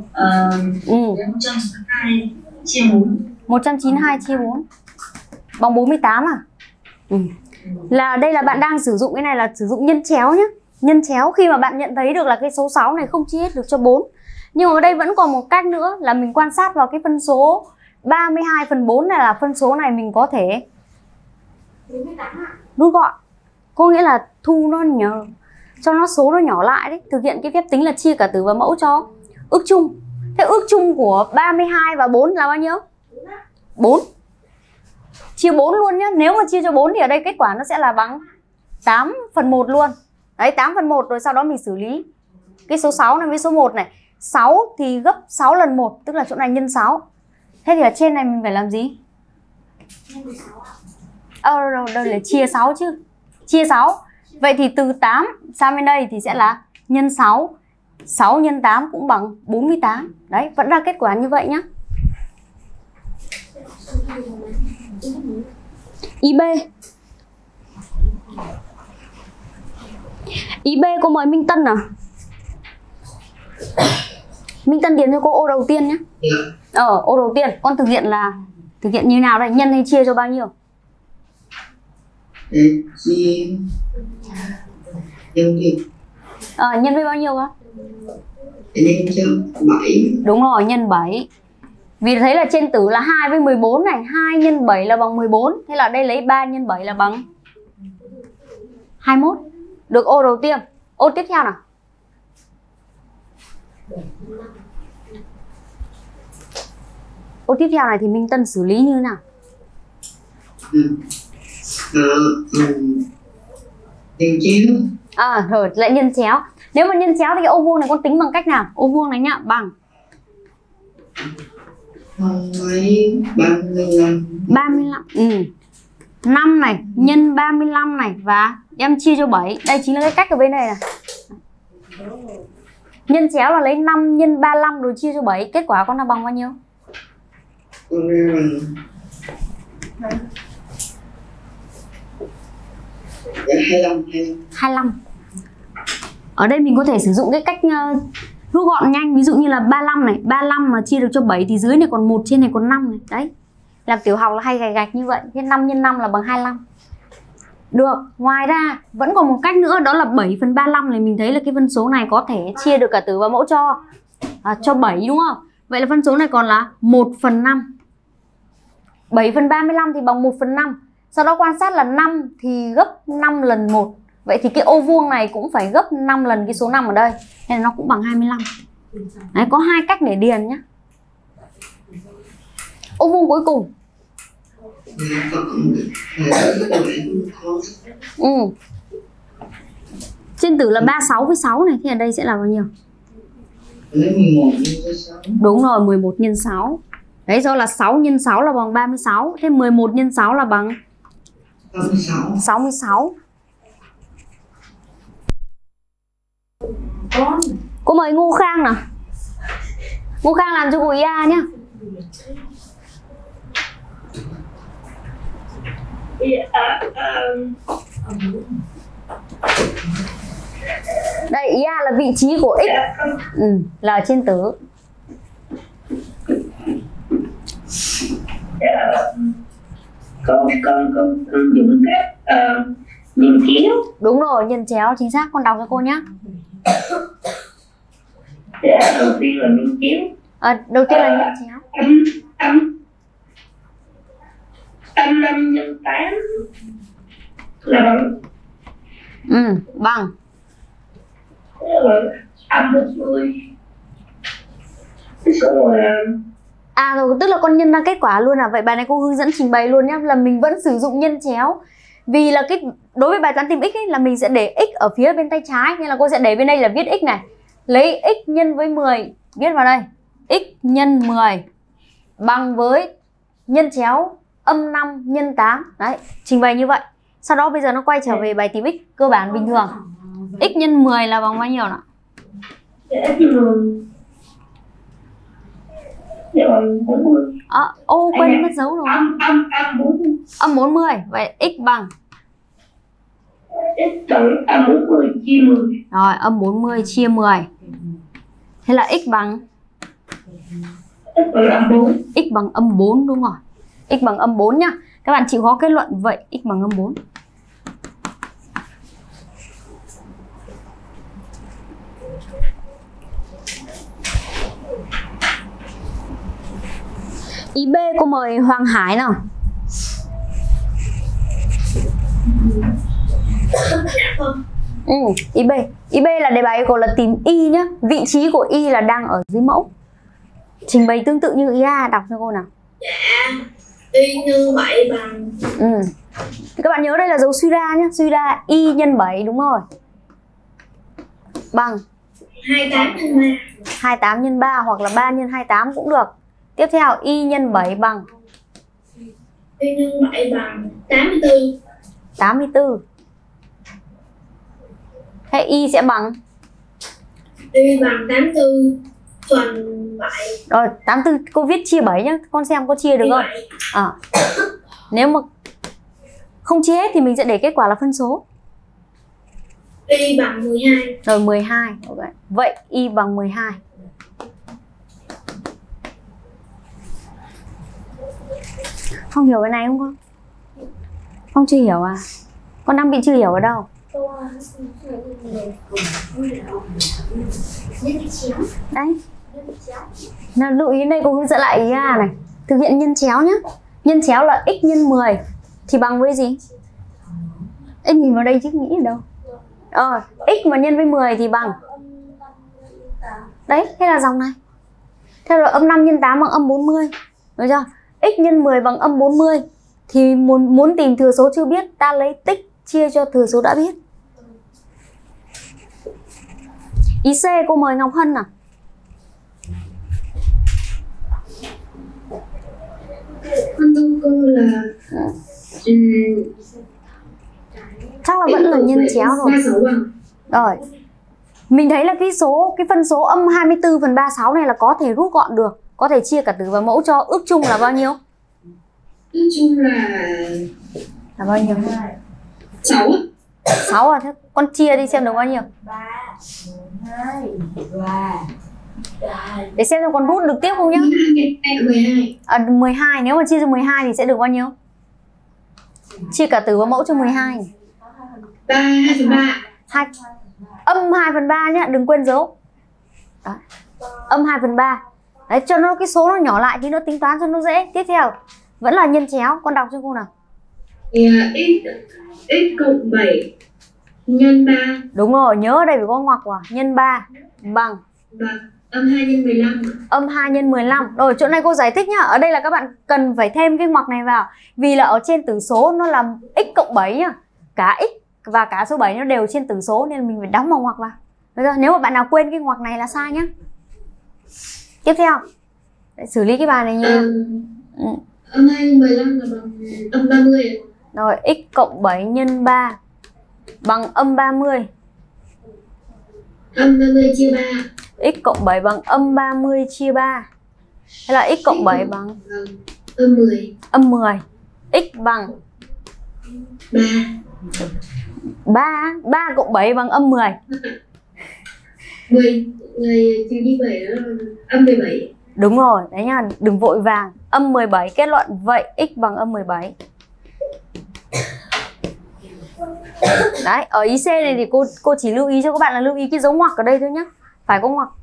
192 chia 4. 192 chia 4 bằng 48 à? Là đây là bạn đang sử dụng cái này là sử dụng nhân chéo nhé. Nhân chéo khi mà bạn nhận thấy được là cái số 6 này không chia hết được cho 4. Nhưng ở đây vẫn còn một cách nữa là mình quan sát vào cái phân số 32 phần 4 này, là phân số này mình có thể rút gọn. Có nghĩa là thu nó nhỏ, cho nó số nó nhỏ lại đấy. Thực hiện cái phép tính là chia cả tử và mẫu cho ước chung. Thế ước chung của 32 và 4 là bao nhiêu? 4. Chia 4 luôn nhá. Nếu mà chia cho 4 thì ở đây kết quả nó sẽ là bằng 8 phần 1 luôn. Đấy, 8 phần 1 rồi sau đó mình xử lý cái số 6 này với số 1 này. 6 thì gấp 6 lần 1, tức là chỗ này nhân 6. Thế thì ở trên này mình phải làm gì? Đâu là chia 6 chứ. Chia 6. Vậy thì từ 8 sang bên đây thì sẽ là nhân 6. 6 nhân 8 cũng bằng 48. Đấy, vẫn ra kết quả như vậy nhá. Ý B. Ý B cô mời Minh Tân nào. Minh Tân điền cho cô ô đầu tiên nhé. Ô đầu tiên con thực hiện như nào đây? Nhân hay chia cho bao nhiêu? Chia nhân với bao nhiêu á? nhân cho 7. Đúng rồi, nhân 7. Vì thấy là trên tử là 2 với 14 này, 2 nhân 7 là bằng 14. Thế là đây lấy 3 nhân 7 là bằng 21. Được ô đầu tiên. Ô tiếp theo nào. Ô tiếp theo này thì Minh Tân xử lý như thế nào? Nhân chéo. Rồi lại nhân chéo. Nếu mà nhân chéo thì cái ô vuông này con tính bằng cách nào? Ô vuông này nhá, bằng mấy 35. 35. 5 này nhân 35 này và em chia cho 7. Đây chính là cái cách ở bên này này. Nhân chéo là lấy 5 nhân 35 rồi chia cho 7. Kết quả con là bằng bao nhiêu? Con ra bằng 25. Ở đây mình có thể sử dụng cái cách rút gọn nhanh. Ví dụ như là 35 này, 35 mà chia được cho 7 thì dưới này còn 1, trên này còn 5 này. Đấy, làm tiểu học là hay gạch gạch như vậy. Thế 5 nhân 5 là bằng 25. Được, ngoài ra vẫn còn một cách nữa, đó là 7/35 này. Mình thấy là cái phân số này có thể chia được cả tử và mẫu cho 7 đúng không? Vậy là phân số này còn là 1/5. 7/35 thì bằng 1/5. Sau đó quan sát là 5 thì gấp 5 lần 1. Vậy thì cái ô vuông này cũng phải gấp 5 lần cái số 5 ở đây. Nên nó cũng bằng 25. Đấy, có hai cách để điền nhé. Ô vuông cuối cùng. Trên tử là 36 với 6 này. Thì ở đây sẽ là bao nhiêu? Lấy 11 nhân 6. Đúng rồi, 11 nhân 6. Đấy, do là 6 nhân 6 là bằng 36. Thế 11 nhân 6 là bằng 66. Cô mời Ngu Khang nào. Ngu Khang làm cho cô IA nhá. Đây, IA là vị trí của x. Là ở trên tử. Con dùng cách nhân chéo. Đúng rồi, nhân chéo chính xác. Con đọc cho cô nhé. Đầu tiên là nhân chéo. Đầu tiên là nhân chéo. Âm 5 nhân 8 là bằng âm 40. Rồi rồi, tức là con nhân ra kết quả luôn à? Vậy bài này cô hướng dẫn trình bày luôn nhé, là mình vẫn sử dụng nhân chéo. Vì là đối với bài toán tìm x ấy, là mình sẽ để x ở phía bên tay trái, nên là cô sẽ để bên đây là viết x này. Lấy x nhân với 10, viết vào đây. X nhân 10 bằng với nhân chéo âm 5 nhân 8. Đấy, trình bày như vậy. Sau đó bây giờ nó quay trở về bài tìm x cơ bản bình thường. X nhân 10 là bằng bao nhiêu nào? Quên mất dấu rồi. Âm 40. Vậy x bằng âm 40 chia 10. Rồi, âm 40 chia 10. Thế là x bằng âm 4. X bằng âm 4 đúng rồi. X bằng âm 4 nhá. Các bạn chịu khó kết luận vậy x bằng âm 4. Ý B cô mời Hoàng Hải nào. Ý B. Ý B là đề bài yêu cầu là tìm y nhá. Vị trí của y là đang ở dưới mẫu. Trình bày tương tự như ý A, đọc cho cô nào. Dạ, y nhân 7 bằng các bạn nhớ đây là dấu suy ra nhé. Suy ra y nhân 7 đúng rồi. Bằng 28 nhân 3. 28 nhân 3 hoặc là 3 nhân 28 cũng được. Tiếp theo y nhân 7 bằng Y nhân 7 bằng 84. 84. Thế y sẽ bằng Y bằng 84 phần 7. Rồi 84 cô viết chia 7 nhá. Con xem có chia được không? Nếu mà không chia hết thì mình sẽ để kết quả là phân số. Y bằng 12. Rồi 12. Okay. Vậy y bằng 12. Phong hiểu cái này không con? Phong chưa hiểu à? Con đang bị chưa hiểu ở đâu? Đấy. Nào, lưu ý đây cô hướng dẫn lại ý A này. Thực hiện nhân chéo nhé. Nhân chéo là x nhân 10 thì bằng với gì? X nhìn vào đây chứ nghĩ ở đâu? X mà nhân với 10 thì bằng. Đấy, thế là dòng này. Theo là âm 5 nhân 8 bằng âm 40. Được chưa? X nhân 10 bằng âm 40. Thì muốn tìm thừa số chưa biết, ta lấy tích chia cho thừa số đã biết. Ý C cô mời Ngọc Hân nào. Chắc là vẫn là nhân chéo rồi. 36 bằng. Rồi. Mình thấy là cái phân số âm 24/36 này là có thể rút gọn được. Có thể chia cả tử và mẫu cho ước chung là bao nhiêu? Ước chung là Bao nhiêu? 6 ạ. 6 à? Thế con chia đi xem được bao nhiêu? 3, 2, 3. Để xem con rút được tiếp không nhá. 12. 12, nếu mà chia cho 12 thì sẽ được bao nhiêu? Chia cả tử và mẫu cho 12. 3, 2/3. Âm 2/3 nhá, đừng quên dấu. Đó. Âm 2/3. Đấy, cho nó cái số nó nhỏ lại thì nó tính toán cho nó dễ. Tiếp theo, vẫn là nhân chéo, con đọc cho cô nào. Thì x cộng 7 nhân 3 Đúng rồi, nhớ ở đây phải có ngoặc vào. Nhân 3 bằng âm 2 nhân 15. Âm 2 nhân 15. Rồi chỗ này cô giải thích nhá. Ở đây là các bạn cần phải thêm cái ngoặc này vào. Vì là ở trên tử số nó là x cộng 7 nhá. Cả x và cả số 7 nó đều trên tử số nên mình phải đóng vào ngoặc vào. Bây giờ nếu mà bạn nào quên cái ngoặc này là sai nhá. Tiếp theo, để xử lý cái bài này như Âm 2 nhân 15 là bằng âm 30. Rồi x cộng 7 nhân 3 bằng âm 30. Âm 30 chia 3. X cộng 7 bằng âm 30 chia 3. Hay là x cộng 7 bằng âm 10. Âm 10. X bằng 3. 3 cộng 7 bằng âm 10. 10 trừ đi 7 đó là âm 17. Đúng rồi, đấy nha, đừng vội vàng. Âm 17 kết luận vậy x bằng âm 17. Đấy, ở ý C này thì cô chỉ lưu ý cho các bạn là lưu ý cái dấu ngoặc ở đây thôi nhá. Phải có ngoặc.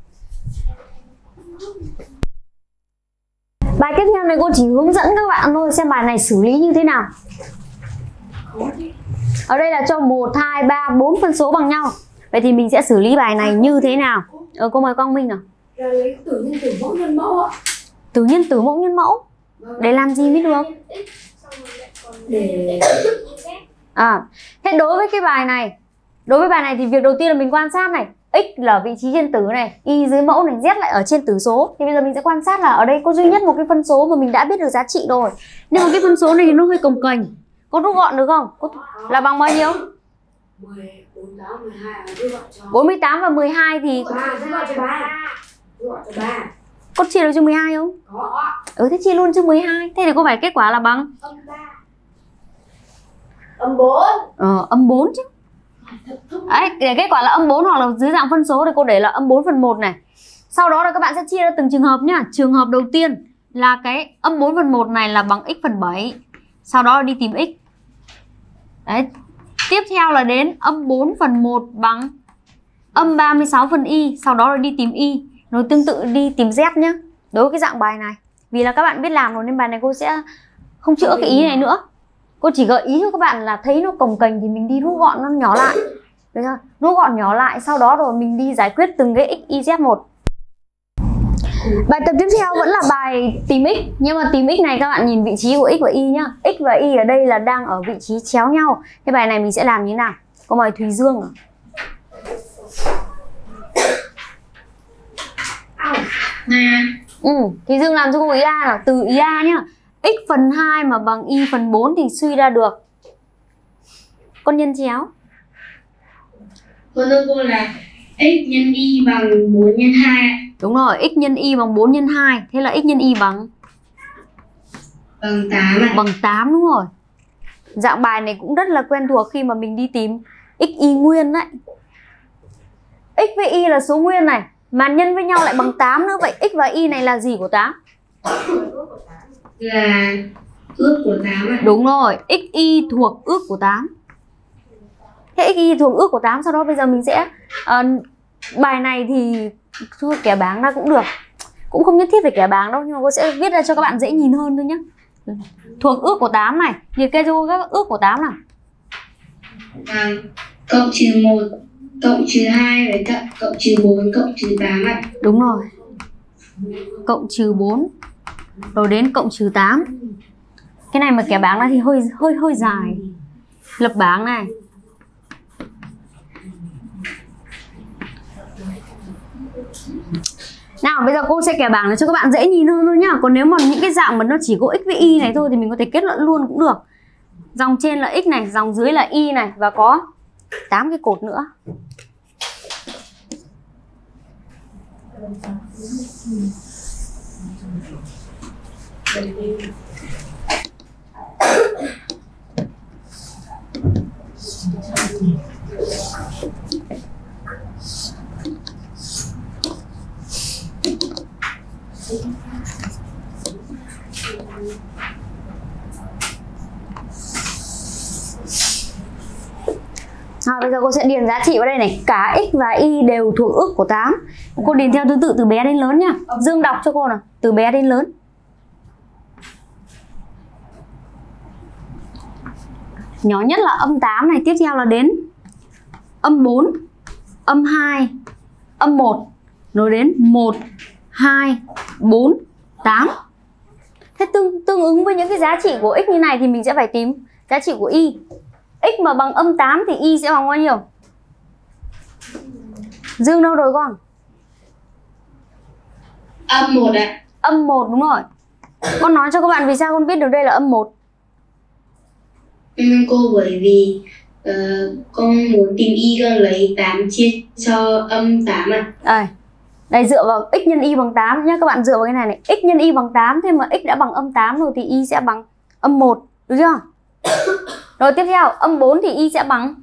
Bài tiếp theo này cô chỉ hướng dẫn các bạn thôi xem bài này xử lý như thế nào. Ở đây là cho 1, 2, 3, 4 phân số bằng nhau. Vậy thì mình sẽ xử lý bài này như thế nào? Cô mời Quang Minh nào. Là lấy tử nhân tử mẫu nhân mẫu ạ. Tử nhân tử mẫu nhân mẫu. Để làm gì mới được? Để Thế đối với bài này thì việc đầu tiên là mình quan sát này, x là vị trí trên tử này, y dưới mẫu này, z lại ở trên tử số. Thì bây giờ mình sẽ quan sát là ở đây có duy nhất một cái phân số mà mình đã biết được giá trị rồi. Nhưng mà cái phân số này thì nó hơi cồng kềnh. Có rút gọn được không? Là bằng bao nhiêu? 48, 12 rút gọn cho 48 và 12 thì 3, rút gọn cho 3. Rút gọn cho 3. có chia được cho 12 không? Có. Thế chia luôn cho 12. Thế thì có phải kết quả là bằng Âm 3. Âm 4. Âm 4 chứ. Đấy, để kết quả là âm 4 hoặc là dưới dạng phân số thì cô để là âm 4/1 này. Sau đó là các bạn sẽ chia ra từng trường hợp nhá. Trường hợp đầu tiên là cái âm 4/1 này là bằng x/7. Sau đó là đi tìm x. Đấy. Tiếp theo là đến âm 4/1 bằng âm 36/y. Sau đó là đi tìm y. Rồi tương tự đi tìm z nhá. Đối với cái dạng bài này. Vì là các bạn biết làm rồi nên bài này cô sẽ không chữa cái ý này nữa. Cô chỉ gợi ý cho các bạn là thấy nó cồng kềnh thì mình đi rút gọn nó nhỏ lại. Được chưa? Rút gọn nhỏ lại, sau đó rồi mình đi giải quyết từng cái x, y, z một. Bài tập tiếp theo vẫn là bài tìm x. Nhưng mà tìm x này các bạn nhìn vị trí của x và y nhá. X và y ở đây là đang ở vị trí chéo nhau. Cái bài này mình sẽ làm như thế nào? Cô mời Thùy Dương. Thùy Dương làm cho cô ý A nào. Từ ý A nhá. x/2 mà bằng y/4 thì suy ra được con nhân chéo. Con thưa cô là x nhân y bằng 4 nhân 2. Đúng rồi, x nhân y bằng 4 nhân 2. Thế là x nhân y bằng 8 Bằng 8 đúng rồi. Dạng bài này cũng rất là quen thuộc khi mà mình đi tìm x, y nguyên đấy. X với y là số nguyên này, mà nhân với nhau lại bằng 8 nữa. Vậy x và y này là gì của 8? Là ước của 8 ạ. Đúng rồi, x, y thuộc ước của 8. Thế x, y thuộc ước của 8. Sau đó bây giờ mình sẽ bài này thì thôi kẻ báng ra cũng được. Cũng không nhất thiết phải kẻ báng đâu, nhưng mà cô sẽ viết ra cho các bạn dễ nhìn hơn thôi nhé. Thuộc ước của 8 này, liệt kê cho cô các ước của 8 nào. Cộng trừ 1, cộng trừ 2 với cộng trừ 4, cộng trừ 8 ạ. Đúng rồi. Cộng trừ 4 rồi đến cộng trừ 8. Cái này mà kẻ báng ra thì hơi dài. Lập báng này. Nào bây giờ cô sẽ kẻ bảng để cho các bạn dễ nhìn hơn thôi nhá. Còn nếu mà những cái dạng mà nó chỉ có x với y này thôi thì mình có thể kết luận luôn cũng được. Dòng trên là x này, dòng dưới là y này, và có 8 cái cột nữa. Bây giờ cô sẽ điền giá trị vào đây này. Cả x và y đều thuộc ước của 8. Cô điền theo thứ tự từ bé đến lớn nhá. Dương đọc cho cô nào, từ bé đến lớn. Nhỏ nhất là âm 8 này, tiếp theo là đến âm 4, âm 2, âm 1, rồi đến 1, 2, 4, 8. Thế tương ứng với những cái giá trị của x như này thì mình sẽ phải tìm giá trị của y. X mà bằng âm 8 thì y sẽ bằng bao nhiêu? Dương đâu rồi con? Âm 1 ạ. Âm 1 đúng rồi. Con nói cho các bạn vì sao con biết được đây là âm 1. Cô bởi vì con muốn tìm y, con lấy 8 chia cho âm 8 ạ. Đây dựa vào x nhân y bằng 8 nhá. Các bạn dựa vào cái này này. X nhân y bằng 8, thế mà x đã bằng âm 8 rồi thì y sẽ bằng âm 1. Được chưa? Rồi tiếp theo, âm 4 thì y sẽ bằng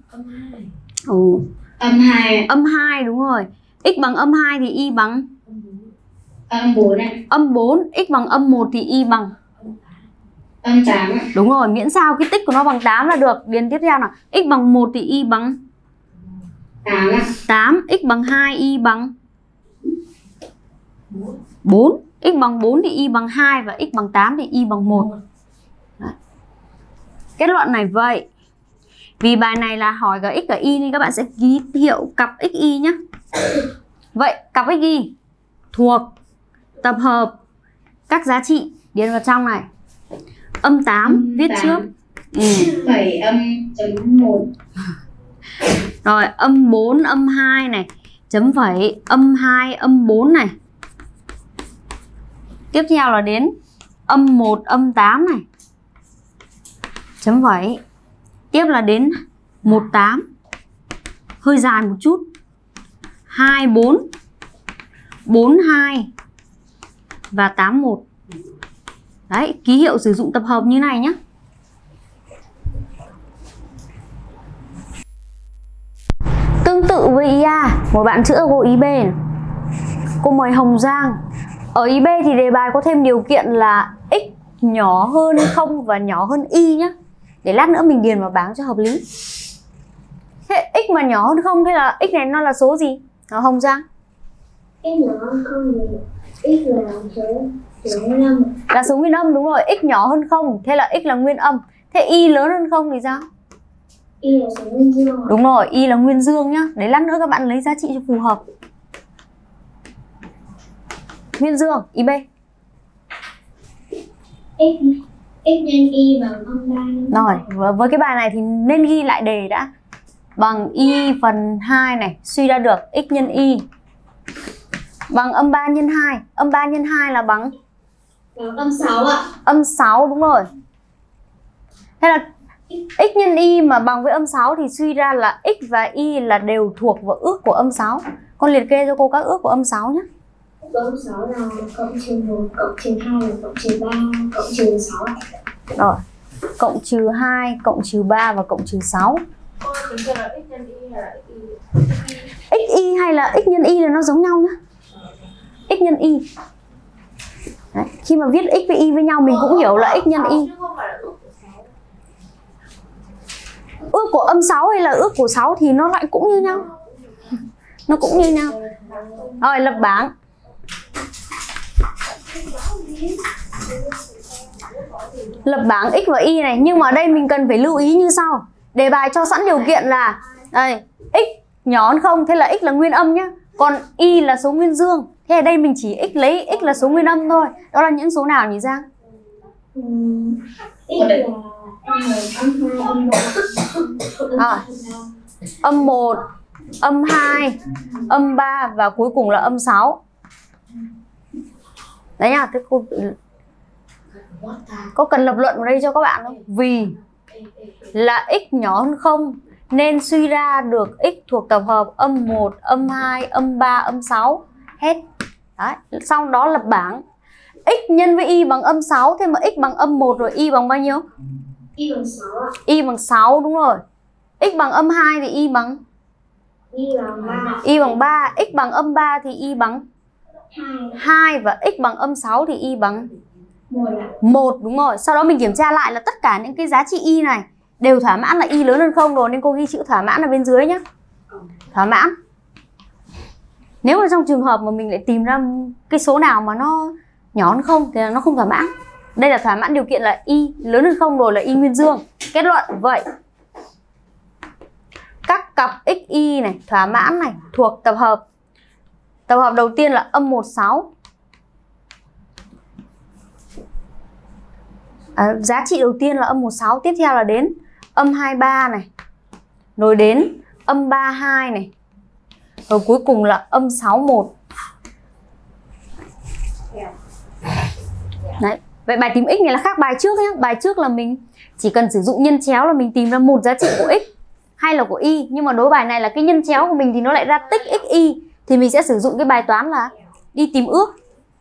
âm 2. Âm 2 đúng rồi. X bằng âm 2 thì y bằng âm 4 ạ. Âm 4, x bằng âm 1 thì y bằng âm 8 ạ. Đúng rồi, miễn sao cái tích của nó bằng 8 là được. Điền tiếp theo nào. X bằng 1 thì y bằng 8 ạ. 8, x bằng 2 y bằng 4. X bằng 4 thì y bằng 2 và x bằng 8 thì y bằng 1. Đấy. Kết luận này vậy. Vì bài này là hỏi cả x cả y nên các bạn sẽ ký hiệu cặp x y nhé. Vậy cặp x y thuộc tập hợp các giá trị điền vào trong này. Âm 8 viết 8. trước. Phẩy âm chấm 1. Rồi âm 4 âm 2 này, chấm phẩy âm 2 âm 4 này. Tiếp theo là đến âm 1 âm 8 này, chấm phẩy. Tiếp là đến 18, hơi dài một chút, 24, 42 và 81. Đấy, ký hiệu sử dụng tập hợp như này nhé. Tương tự với ý A, một bạn chữa cô ý B này. Cô mời Hồng Giang. Ở ý B thì đề bài có thêm điều kiện là x nhỏ hơn 0 và nhỏ hơn y nhé. Để lát nữa mình điền vào bảng cho hợp lý. Thế x mà nhỏ hơn 0 thế là x này nó là số gì? Hồng Giang. X nhỏ hơn 0 thì x là số nguyên âm. Là số nguyên âm đúng rồi, x nhỏ hơn 0, thế là x là nguyên âm. Thế y lớn hơn 0 thì sao? Y là số nguyên dương. Đúng rồi, y là nguyên dương nhá. Để lát nữa các bạn lấy giá trị cho phù hợp. Nguyên dương, ý B. X nhân y bằng âm 3. Rồi, với cái bài này thì nên ghi lại đề đã. Bằng y phần 2 này, suy ra được x nhân y bằng âm 3 nhân 2. Âm 3 nhân 2 là bằng âm 6 ạ. Âm 6 đúng rồi. Thế là x nhân y mà bằng với âm 6 thì suy ra là x và y là đều thuộc vào ước của âm 6. Con liệt kê cho cô các ước của âm 6 nhé. Âm 6 là cộng trừ 1, cộng trừ 2, cộng trừ 3, cộng trừ 6. Rồi, cộng trừ 2, cộng trừ 3 và cộng trừ 6. Cô tính cho là x nhân y hay là X y hay là x nhân y là nó giống nhau nhá. X nhân y. Đấy, khi mà viết x với y với nhau mình cũng hiểu là x nhân y. Ước của âm 6 hay là ước của 6 thì nó lại cũng như nhau. Nó cũng như nhau. Rồi lập bảng. Lập bảng x và y này. Nhưng mà ở đây mình cần phải lưu ý như sau. Đề bài cho sẵn điều kiện là đây, x nhỏ hơn 0, thế là x là nguyên âm nhá. Còn y là số nguyên dương. Thế ở đây mình chỉ lấy x là số nguyên âm thôi. Đó là những số nào nhỉ Giang? X là âm 2, âm 3. Âm 1, âm 2, âm 3 và cuối cùng là âm 6. Đấy nha, thế cô có cần lập luận vào đây cho các bạn không? Vì là x nhỏ hơn 0 nên suy ra được x thuộc tập hợp âm 1, âm 2, âm 3, âm 6. Hết. Đấy. Xong đó là bảng. X nhân với y bằng âm 6, thế mà x bằng âm 1 rồi y bằng bao nhiêu? Y bằng 6 ạ. Y bằng 6, đúng rồi. X bằng âm 2 thì y bằng? Y bằng 3. Y bằng 3. X bằng âm 3 thì y bằng? 2. Và x bằng âm 6 thì y bằng? 1 ạ. 1, đúng rồi. Sau đó mình kiểm tra lại là tất cả những cái giá trị y này đều thỏa mãn là y lớn hơn 0 rồi, nên cô ghi chữ thỏa mãn ở bên dưới nhé. Thỏa mãn. Nếu mà trong trường hợp mà mình lại tìm ra cái số nào mà nó nhỏ hơn 0 thì là nó không thỏa mãn. Đây là thỏa mãn điều kiện là y lớn hơn 0 rồi, là y nguyên dương. Kết luận vậy các cặp x, y này, thỏa mãn này thuộc tập hợp. Tập hợp đầu tiên là âm 1, 6. Giá trị đầu tiên là âm 16, tiếp theo là đến âm 23 này, rồi đến âm 32 này, rồi cuối cùng là âm 61. Đấy. Vậy bài tìm x này là khác bài trước nhé. Bài trước là mình chỉ cần sử dụng nhân chéo là mình tìm ra một giá trị của x hay là của y. Nhưng mà đối bài này là cái nhân chéo của mình thì nó lại ra tích x, y. Thì mình sẽ sử dụng cái bài toán là đi tìm ước.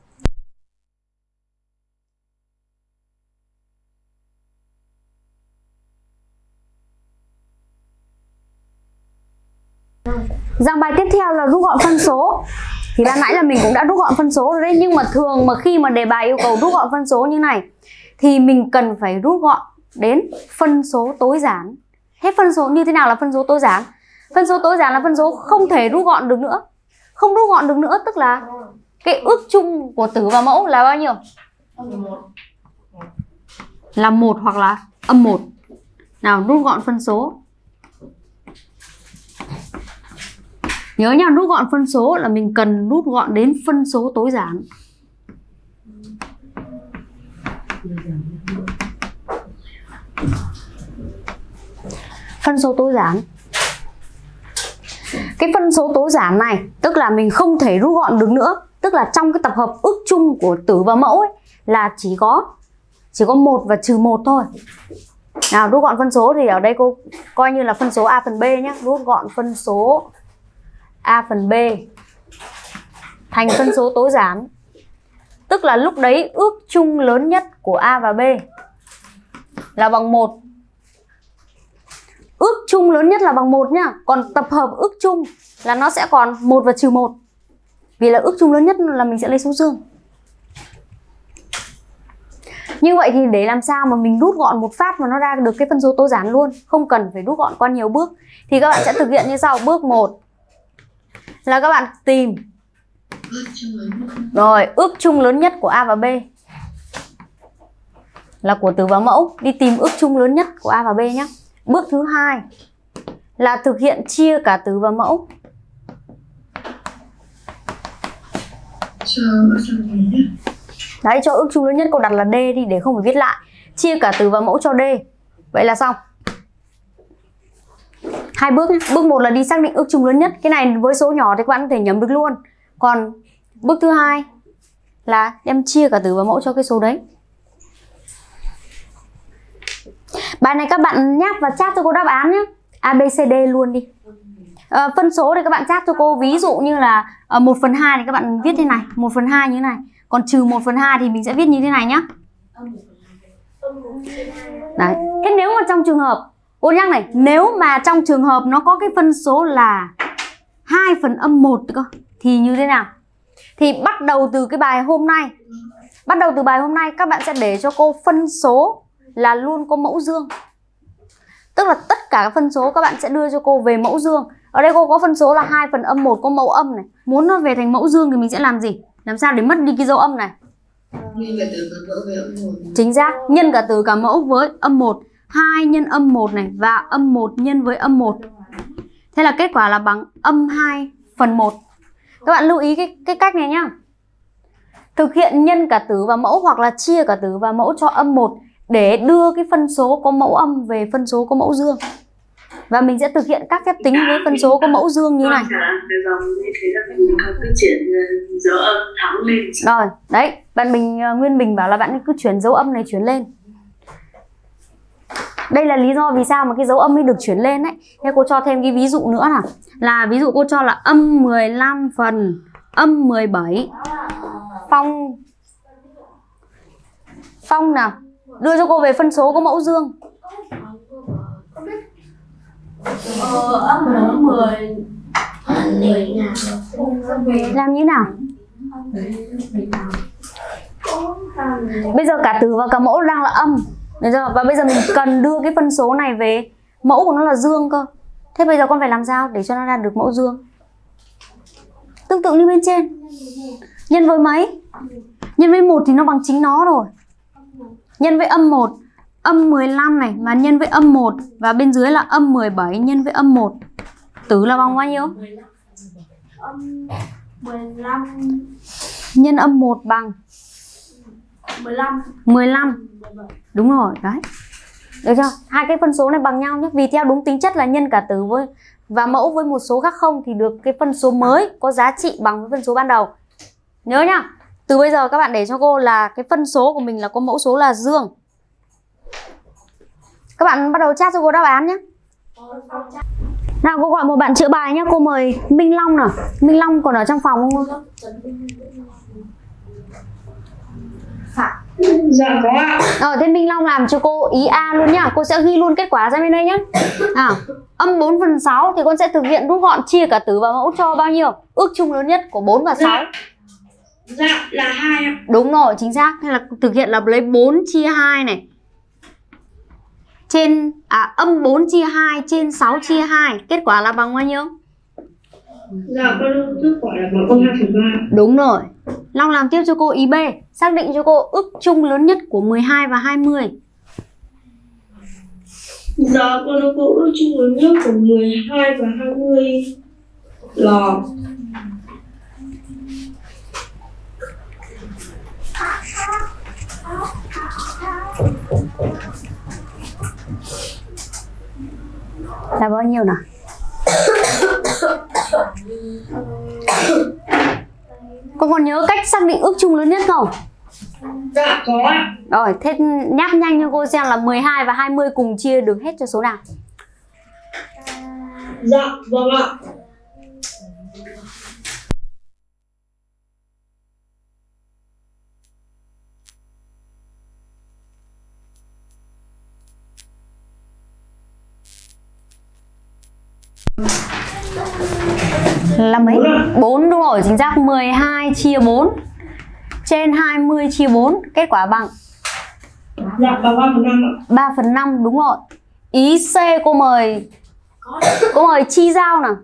Dạng bài tiếp theo là rút gọn phân số. Thì ban nãy là mình cũng đã rút gọn phân số rồi đấy. Nhưng mà thường mà khi mà đề bài yêu cầu rút gọn phân số như này thì mình cần phải rút gọn đến phân số tối giản. Hết phân số như thế nào là phân số tối giản? Phân số tối giản là phân số không thể rút gọn được nữa. Không rút gọn được nữa tức là cái ước chung của tử và mẫu là bao nhiêu? Là 1 hoặc là âm 1. Nào, rút gọn phân số. Nhớ nha, rút gọn phân số là mình cần rút gọn đến phân số tối giản. Phân số tối giản. Cái phân số tối giản này tức là mình không thể rút gọn được nữa. Tức là trong cái tập hợp ước chung của tử và mẫu ấy là chỉ có 1 và trừ 1 thôi. Nào, rút gọn phân số thì ở đây cô coi như là phân số A phần B nhé. Rút gọn phân số A phần B thành phân số tối giản. Tức là lúc đấy ước chung lớn nhất của A và B là bằng 1. Ước chung lớn nhất là bằng 1 nhá. Còn tập hợp ước chung là nó sẽ còn 1 và trừ 1. Vì là ước chung lớn nhất là mình sẽ lấy số dương. Như vậy thì để làm sao mà mình rút gọn một phát mà nó ra được cái phân số tối giản luôn, không cần phải rút gọn qua nhiều bước, thì các bạn sẽ thực hiện như sau. Bước 1 là các bạn tìm rồi ước chung lớn nhất của A và B là của tử và mẫu. Đi tìm ước chung lớn nhất của A và B nhé. Bước thứ 2 là thực hiện chia cả tử và mẫu. Đấy, cho ước chung lớn nhất cô đặt là D đi để không phải viết lại. Chia cả tử và mẫu cho D. Vậy là xong. 2 bước nhé. Bước 1 là đi xác định ước chung lớn nhất. Cái này với số nhỏ thì các bạn có thể nhẩm được luôn. Còn bước thứ 2 là đem chia cả tử và mẫu cho cái số đấy. Bài này các bạn nháp và chat cho cô đáp án nhé. A, B, C, D luôn đi. Phân số thì các bạn chat cho cô. Ví dụ như là 1/2 thì các bạn viết thế này. 1/2 như thế này. Còn trừ 1/2 thì mình sẽ viết như thế này nhá. Đấy. Thế nếu mà trong trường hợp, cô nhắc này, nếu mà trong trường hợp nó có cái phân số là 2/1 cơ thì như thế nào? Thì bắt đầu từ cái bài hôm nay, các bạn sẽ để cho cô phân số là luôn có mẫu dương. Tức là tất cả các phân số các bạn sẽ đưa cho cô về mẫu dương. Ở đây cô có phân số là 2/1 có mẫu âm này. Muốn nó về thành mẫu dương thì mình sẽ làm gì? Làm sao để mất đi cái dấu âm này? Nhân cả tử cả mẫu với âm 1. Chính xác, nhân cả tử cả mẫu với âm 1. 2 nhân âm 1 này và âm 1 nhân với âm 1. Thế là kết quả là bằng âm 2/1. Các bạn lưu ý cái cách này nhá. Thực hiện nhân cả tử và mẫu hoặc là chia cả tử và mẫu cho âm 1 để đưa cái phân số có mẫu âm về phân số có mẫu dương. Và mình sẽ thực hiện các phép tính với phân số có mẫu dương như này. Dấu âm thẳng lên. Rồi, đấy, bạn Nguyên Bình bảo là bạn cứ chuyển dấu âm này chuyển lên. Đây là lý do vì sao mà cái dấu âm ấy được chuyển lên đấy. Thế cô cho thêm cái ví dụ nữa nào. Là ví dụ cô cho là âm 15 phần âm 17. Phong nào, đưa cho cô về phân số của mẫu dương. Âm 10. Làm như nào? Bây giờ cả tử và cả mẫu đang là âm. Và bây giờ mình cần đưa cái phân số này về mẫu của nó là dương cơ. Thế bây giờ con phải làm sao để cho nó ra được mẫu dương? Tương tự như bên trên. Nhân với mấy? Nhân với 1 thì nó bằng chính nó rồi. Nhân với âm 1, âm 15 này mà nhân với âm 1 và bên dưới là âm 17 nhân với âm 1. Tử là bằng bao nhiêu? Âm 15 nhân âm 1 bằng 15. Đúng rồi, đấy. Được chưa? Hai cái phân số này bằng nhau nhé. Vì theo đúng tính chất là nhân cả tử với và mẫu với một số khác không thì được cái phân số mới có giá trị bằng với phân số ban đầu. Nhớ nhá. Từ bây giờ các bạn để cho cô là cái phân số của mình là có mẫu số là dương. Các bạn bắt đầu chat cho cô đáp án nhé. Nào cô gọi một bạn chữa bài nhé. Cô mời Minh Long nào. Minh Long còn ở trong phòng không? Dạ có ạ. Thế Minh Long làm cho cô ý A luôn nhá. Cô sẽ ghi luôn kết quả ra bên đây nhé. Âm 4 phần 6 thì con sẽ thực hiện rút gọn chia cả tử và mẫu cho bao nhiêu? Ước chung lớn nhất của 4 và 6. Dạ là 2 ạ. Đúng rồi, chính xác. Hay là thực hiện là lấy 4 chia 2 này. Âm 4 chia 2 trên 6 chia 2. Kết quả là bằng bao nhiêu? Dạ con kết quả là bằng âm 2/3. Đúng rồi. Long làm tiếp cho cô ý B. Xác định cho cô ước chung lớn nhất của 12 và 20. Dạ con có ước chung lớn nhất của 12 và 20 là bao nhiêu nào? Con còn nhớ cách xác định ước chung lớn nhất không? dạ có ạ. Rồi, thế nhắc nhanh cho cô xem là 12 và 20 cùng chia được hết cho số nào? Dạ vâng ạ. Là mấy? 4 đúng rồi, chính xác. 12 chia 4 trên 20 chia 4. Kết quả bằng? Dạ bằng 3/5 ạ. 3/5 đúng rồi. Ý C cô mời Chi Giao nào.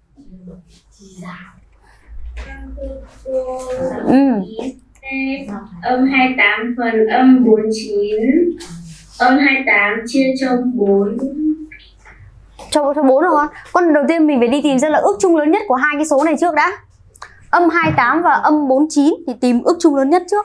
Âm 28 phần âm 49. Âm 28 chia cho 4. Cho 4 rồi con. Con đầu tiên mình phải đi tìm xem là ước chung lớn nhất của hai cái số này trước đã. Âm 28 và âm 49 thì tìm ước chung lớn nhất trước.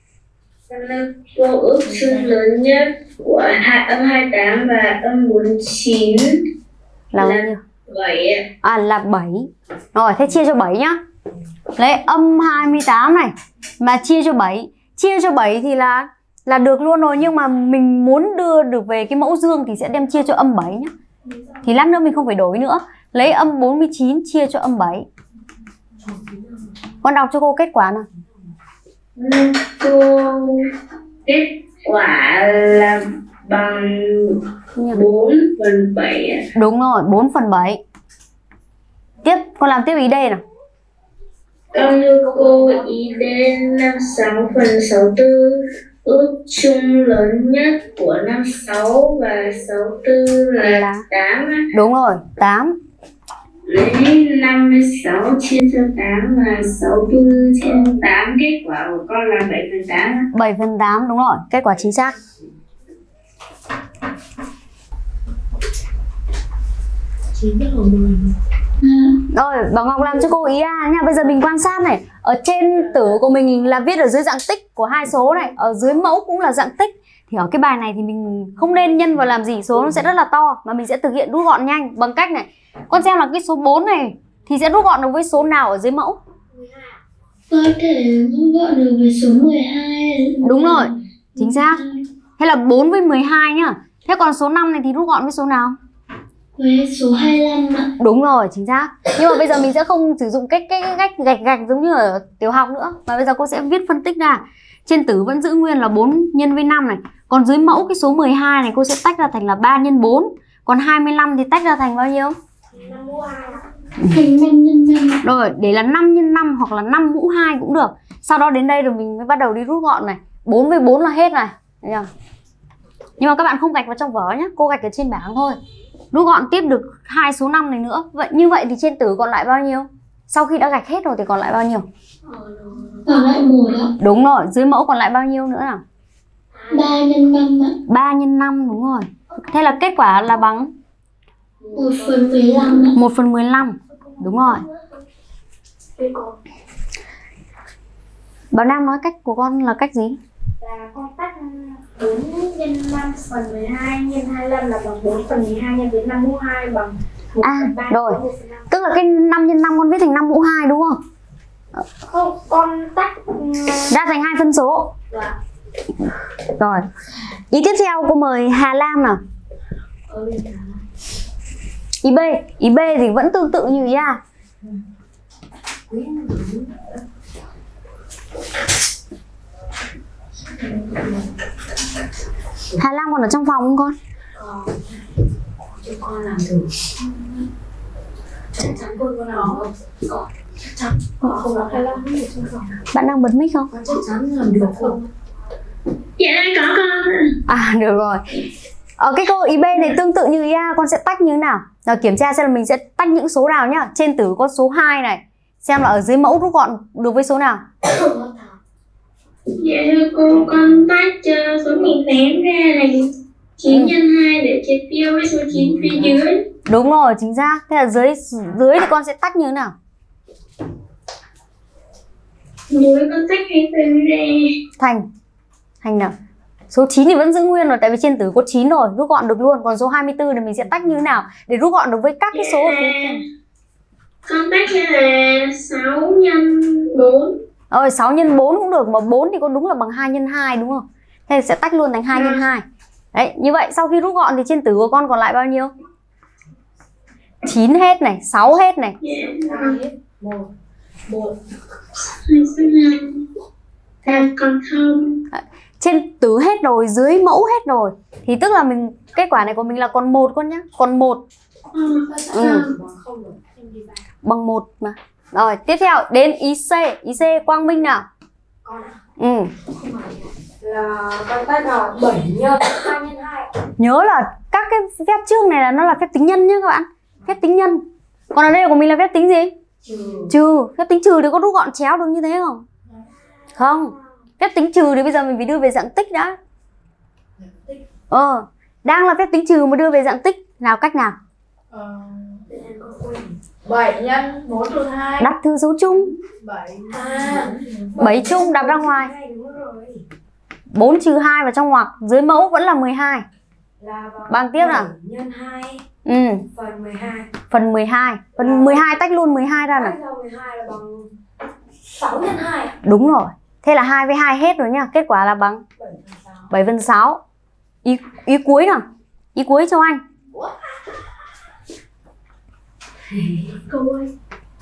Cô ước chung lớn nhất của âm 28 và âm 49 là bao nhiêu? 7. Là 7. Rồi, thế chia cho 7 nhá. Lấy âm 28 này mà chia cho 7. Chia cho 7 thì là được luôn rồi, nhưng mà mình muốn đưa được về cái mẫu dương thì sẽ đem chia cho âm 7 nhá. Thì lát nữa mình không phải đổi nữa. Lấy âm 49 chia cho âm 7. Con đọc cho cô kết quả nào. Cô kết quả là bằng 4/7. Đúng rồi, 4/7. Tiếp, con làm tiếp ý D nào. Con như cô ý D 56 phần 64. Ước chung lớn nhất của 56 và 64 là 8. Đúng rồi, 8. Lấy 56 chia cho 8 và 64 chia cho 8. Kết quả của con là 7/8. 7/8 đúng rồi, kết quả chính xác. Rồi, Bảo Ngọc làm cho cô ý A nha. Bây giờ mình quan sát này. Ở trên tử của mình là viết ở dưới dạng tích của hai số này. Ở dưới mẫu cũng là dạng tích. Thì ở cái bài này thì mình không nên nhân vào làm gì. Số nó sẽ rất là to. Mà mình sẽ thực hiện rút gọn nhanh bằng cách này. Con xem là cái số 4 này thì sẽ rút gọn được với số nào ở dưới mẫu? Có thể rút gọn được với số 12. Đúng rồi, chính xác. Hay là 4 với 12 nhá. Thế còn số 5 này thì rút gọn với số nào? Với số 25 ạ. Đúng rồi, chính xác. Nhưng mà bây giờ mình sẽ không sử dụng cái gạch giống như ở tiểu học nữa, mà bây giờ cô sẽ viết phân tích ra. Trên tử vẫn giữ nguyên là 4 nhân với 5 này. Còn dưới mẫu cái số 12 này cô sẽ tách ra thành là 3 nhân 4. Còn 25 thì tách ra thành bao nhiêu? 5 mũ 2. Thành 5 nhân 5. Rồi, để là 5 nhân 5 hoặc là 5 mũ 2 cũng được. Sau đó đến đây rồi mình mới bắt đầu đi rút gọn này. 4 với 4 là hết này. Thấy chưa? Nhưng mà các bạn không gạch vào trong vở nhé, cô gạch ở trên bảng thôi. Rút gọn tiếp được 2 số 5 này nữa. Vậy như vậy thì trên tử còn lại bao nhiêu? Sau khi đã gạch hết rồi thì còn lại bao nhiêu? Còn lại 1 ạ. Đúng rồi, dưới mẫu còn lại bao nhiêu nữa nào? 3 nhân 5 ạ. 3 nhân 5 đúng rồi. Thế là kết quả là bằng 1/15 ạ. 1/15. Đúng rồi. Bảo Nam nói cách của con là cách gì? Là con tách 4 nhân 5 phần 12 nhân 25 là bằng 4 phần 12 nhân với 5 mũ 2 bằng 1 phần 3 rồi. 1 phần 5. Tức là cái 5 nhân 5 con viết thành 5 mũ 2 đúng không? Không, con tách Ra thành 2 phân số. Dạ. Rồi. Ý tiếp theo cô mời Hà Lam nào. Ý B. Ý B thì vẫn tương tự như ý A. Hà Lam còn ở trong phòng không con? Cho con làm thử. Chắc chắn cô làm không? Chắc chắn. Không làm hay lắm. Bạn đang bật mic không? Con chắc chắn làm được không? Dạ có con. À được rồi. Ở cái câu ý B này tương tự như ý A, con sẽ tách như thế nào? Rồi kiểm tra xem là mình sẽ tách những số nào nhá. Trên tử có số 2 này. Xem là ở dưới mẫu rút gọn được với số nào? Dạ thưa cô, con tách số mình ném ra là 9 nhân 2 để triệt tiêu với số 9 phía dưới. Đúng rồi, chính xác. Thế là dưới thì con sẽ tách như thế nào? Dưới con tách 24 ra. Thành nào? Số 9 thì vẫn giữ nguyên rồi, tại vì trên tử có 9 rồi, rút gọn được luôn. Còn số 24 thì mình sẽ tách như thế nào để rút gọn được với các cái số ở phía trên? Con tách ra là 6 nhân 4. Rồi 6 nhân 4 cũng được, mà 4 thì có đúng là bằng 2 nhân 2 đúng không? Thế thì sẽ tách luôn thành 2 nhân 2. Đấy, như vậy sau khi rút gọn thì trên tử của con còn lại bao nhiêu? 9 hết này, 6 hết này. Một 2 số 2. Còn không. Trên tử hết rồi, dưới mẫu hết rồi. Thì tức là mình kết quả này của mình là còn 1 con nhá. Còn 1. Bằng 1 mà. Rồi, tiếp theo đến ý C. Ý C Quang Minh nào. con ạ. Là con tách là 7 nhân 2 nhân 2. Nhớ là các cái phép trước này là nó là phép tính nhân nhá các bạn. Phép tính nhân. Còn ở đây của mình là phép tính gì? Trừ. Phép tính trừ thì có rút gọn chéo được như thế không? Không. Phép tính trừ thì bây giờ mình phải đưa về dạng tích đã. Đang là phép tính trừ mà đưa về dạng tích. Nào cách nào? 7 nhân 4 trừ 2. Đặt thư số chung. 7 chung đặt ra ngoài. 4 trừ 2 vào trong ngoặc. Dưới mẫu vẫn là 12. Là bằng tiếp nào? nhân 2 phần 12. Phần 12. Phần 12 tách luôn 12 ra nào. 12 là bằng 6 nhân 2. Đúng rồi. Thế là 2 với 2 hết rồi nhá. Kết quả là bằng 7/6. Ý cuối nào. Ý cuối cho anh. Câu ơi.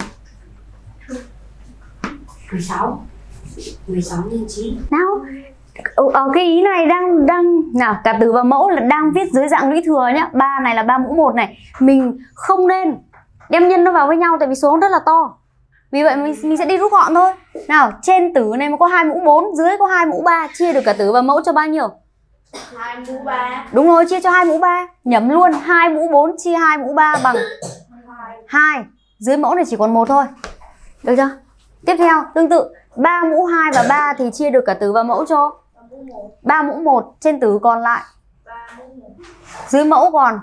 16 nhân 9. Nào. Ở cái ý này đang nào, cả tử và mẫu là đang viết dưới dạng lũy thừa nhá. 3 này là 3 mũ 1 này. Mình không nên đem nhân nó vào với nhau tại vì số nó rất là to. Vì vậy mình sẽ đi rút gọn thôi. Nào, trên tử này mà có 2 mũ 4, dưới có 2 mũ 3, chia được cả tử và mẫu cho bao nhiêu? 2 mũ 3. Đúng rồi, chia cho 2 mũ 3. Nhẩm luôn 2 mũ 4 chia 2 mũ 3 bằng 2. Dưới mẫu này chỉ còn 1 thôi. Được chưa? Tiếp theo, tương tự 3 mũ 2 và 3 thì chia được cả tử và mẫu cho 3 mũ 1. Trên tử còn lại dưới mẫu còn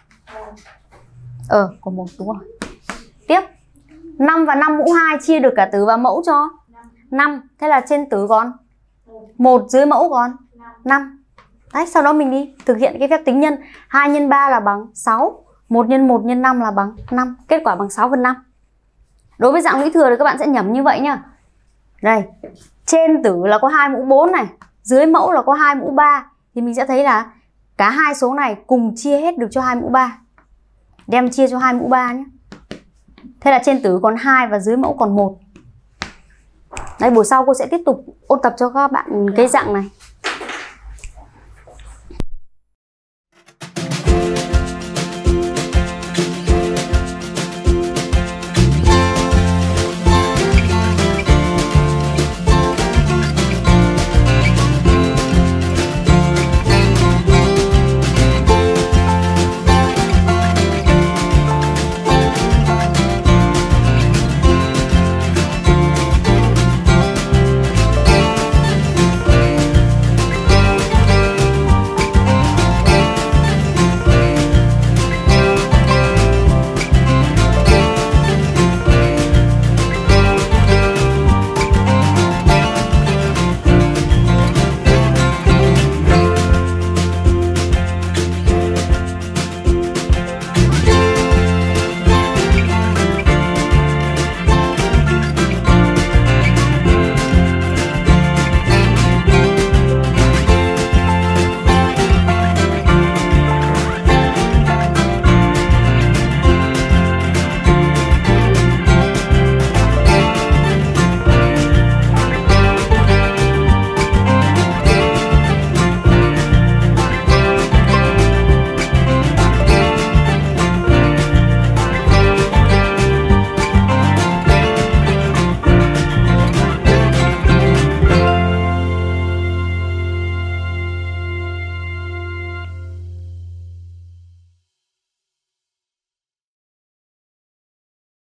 còn 1 đúng rồi. Tiếp 5 và 5 mũ 2 chia được cả tử và mẫu cho 5. Thế là trên tử còn 1, dưới mẫu còn 5. Đấy, sau đó mình đi thực hiện cái phép tính nhân. 2 nhân 3 là bằng 6. 1 nhân 5 là bằng 5. Kết quả bằng 6/5. Đối với dạng lũy thừa thì các bạn sẽ nhẩm như vậy nhá. Đây, trên tử là có 2 mũ 4 này, dưới mẫu là có 2 mũ 3. Thì mình sẽ thấy là Cả hai số này cùng chia hết được cho 2 mũ 3. Đem chia cho 2 mũ 3 nhé. Thế là trên tử còn 2 và dưới mẫu còn 1. Đấy, buổi sau cô sẽ tiếp tục ôn tập cho các bạn cái dạng này.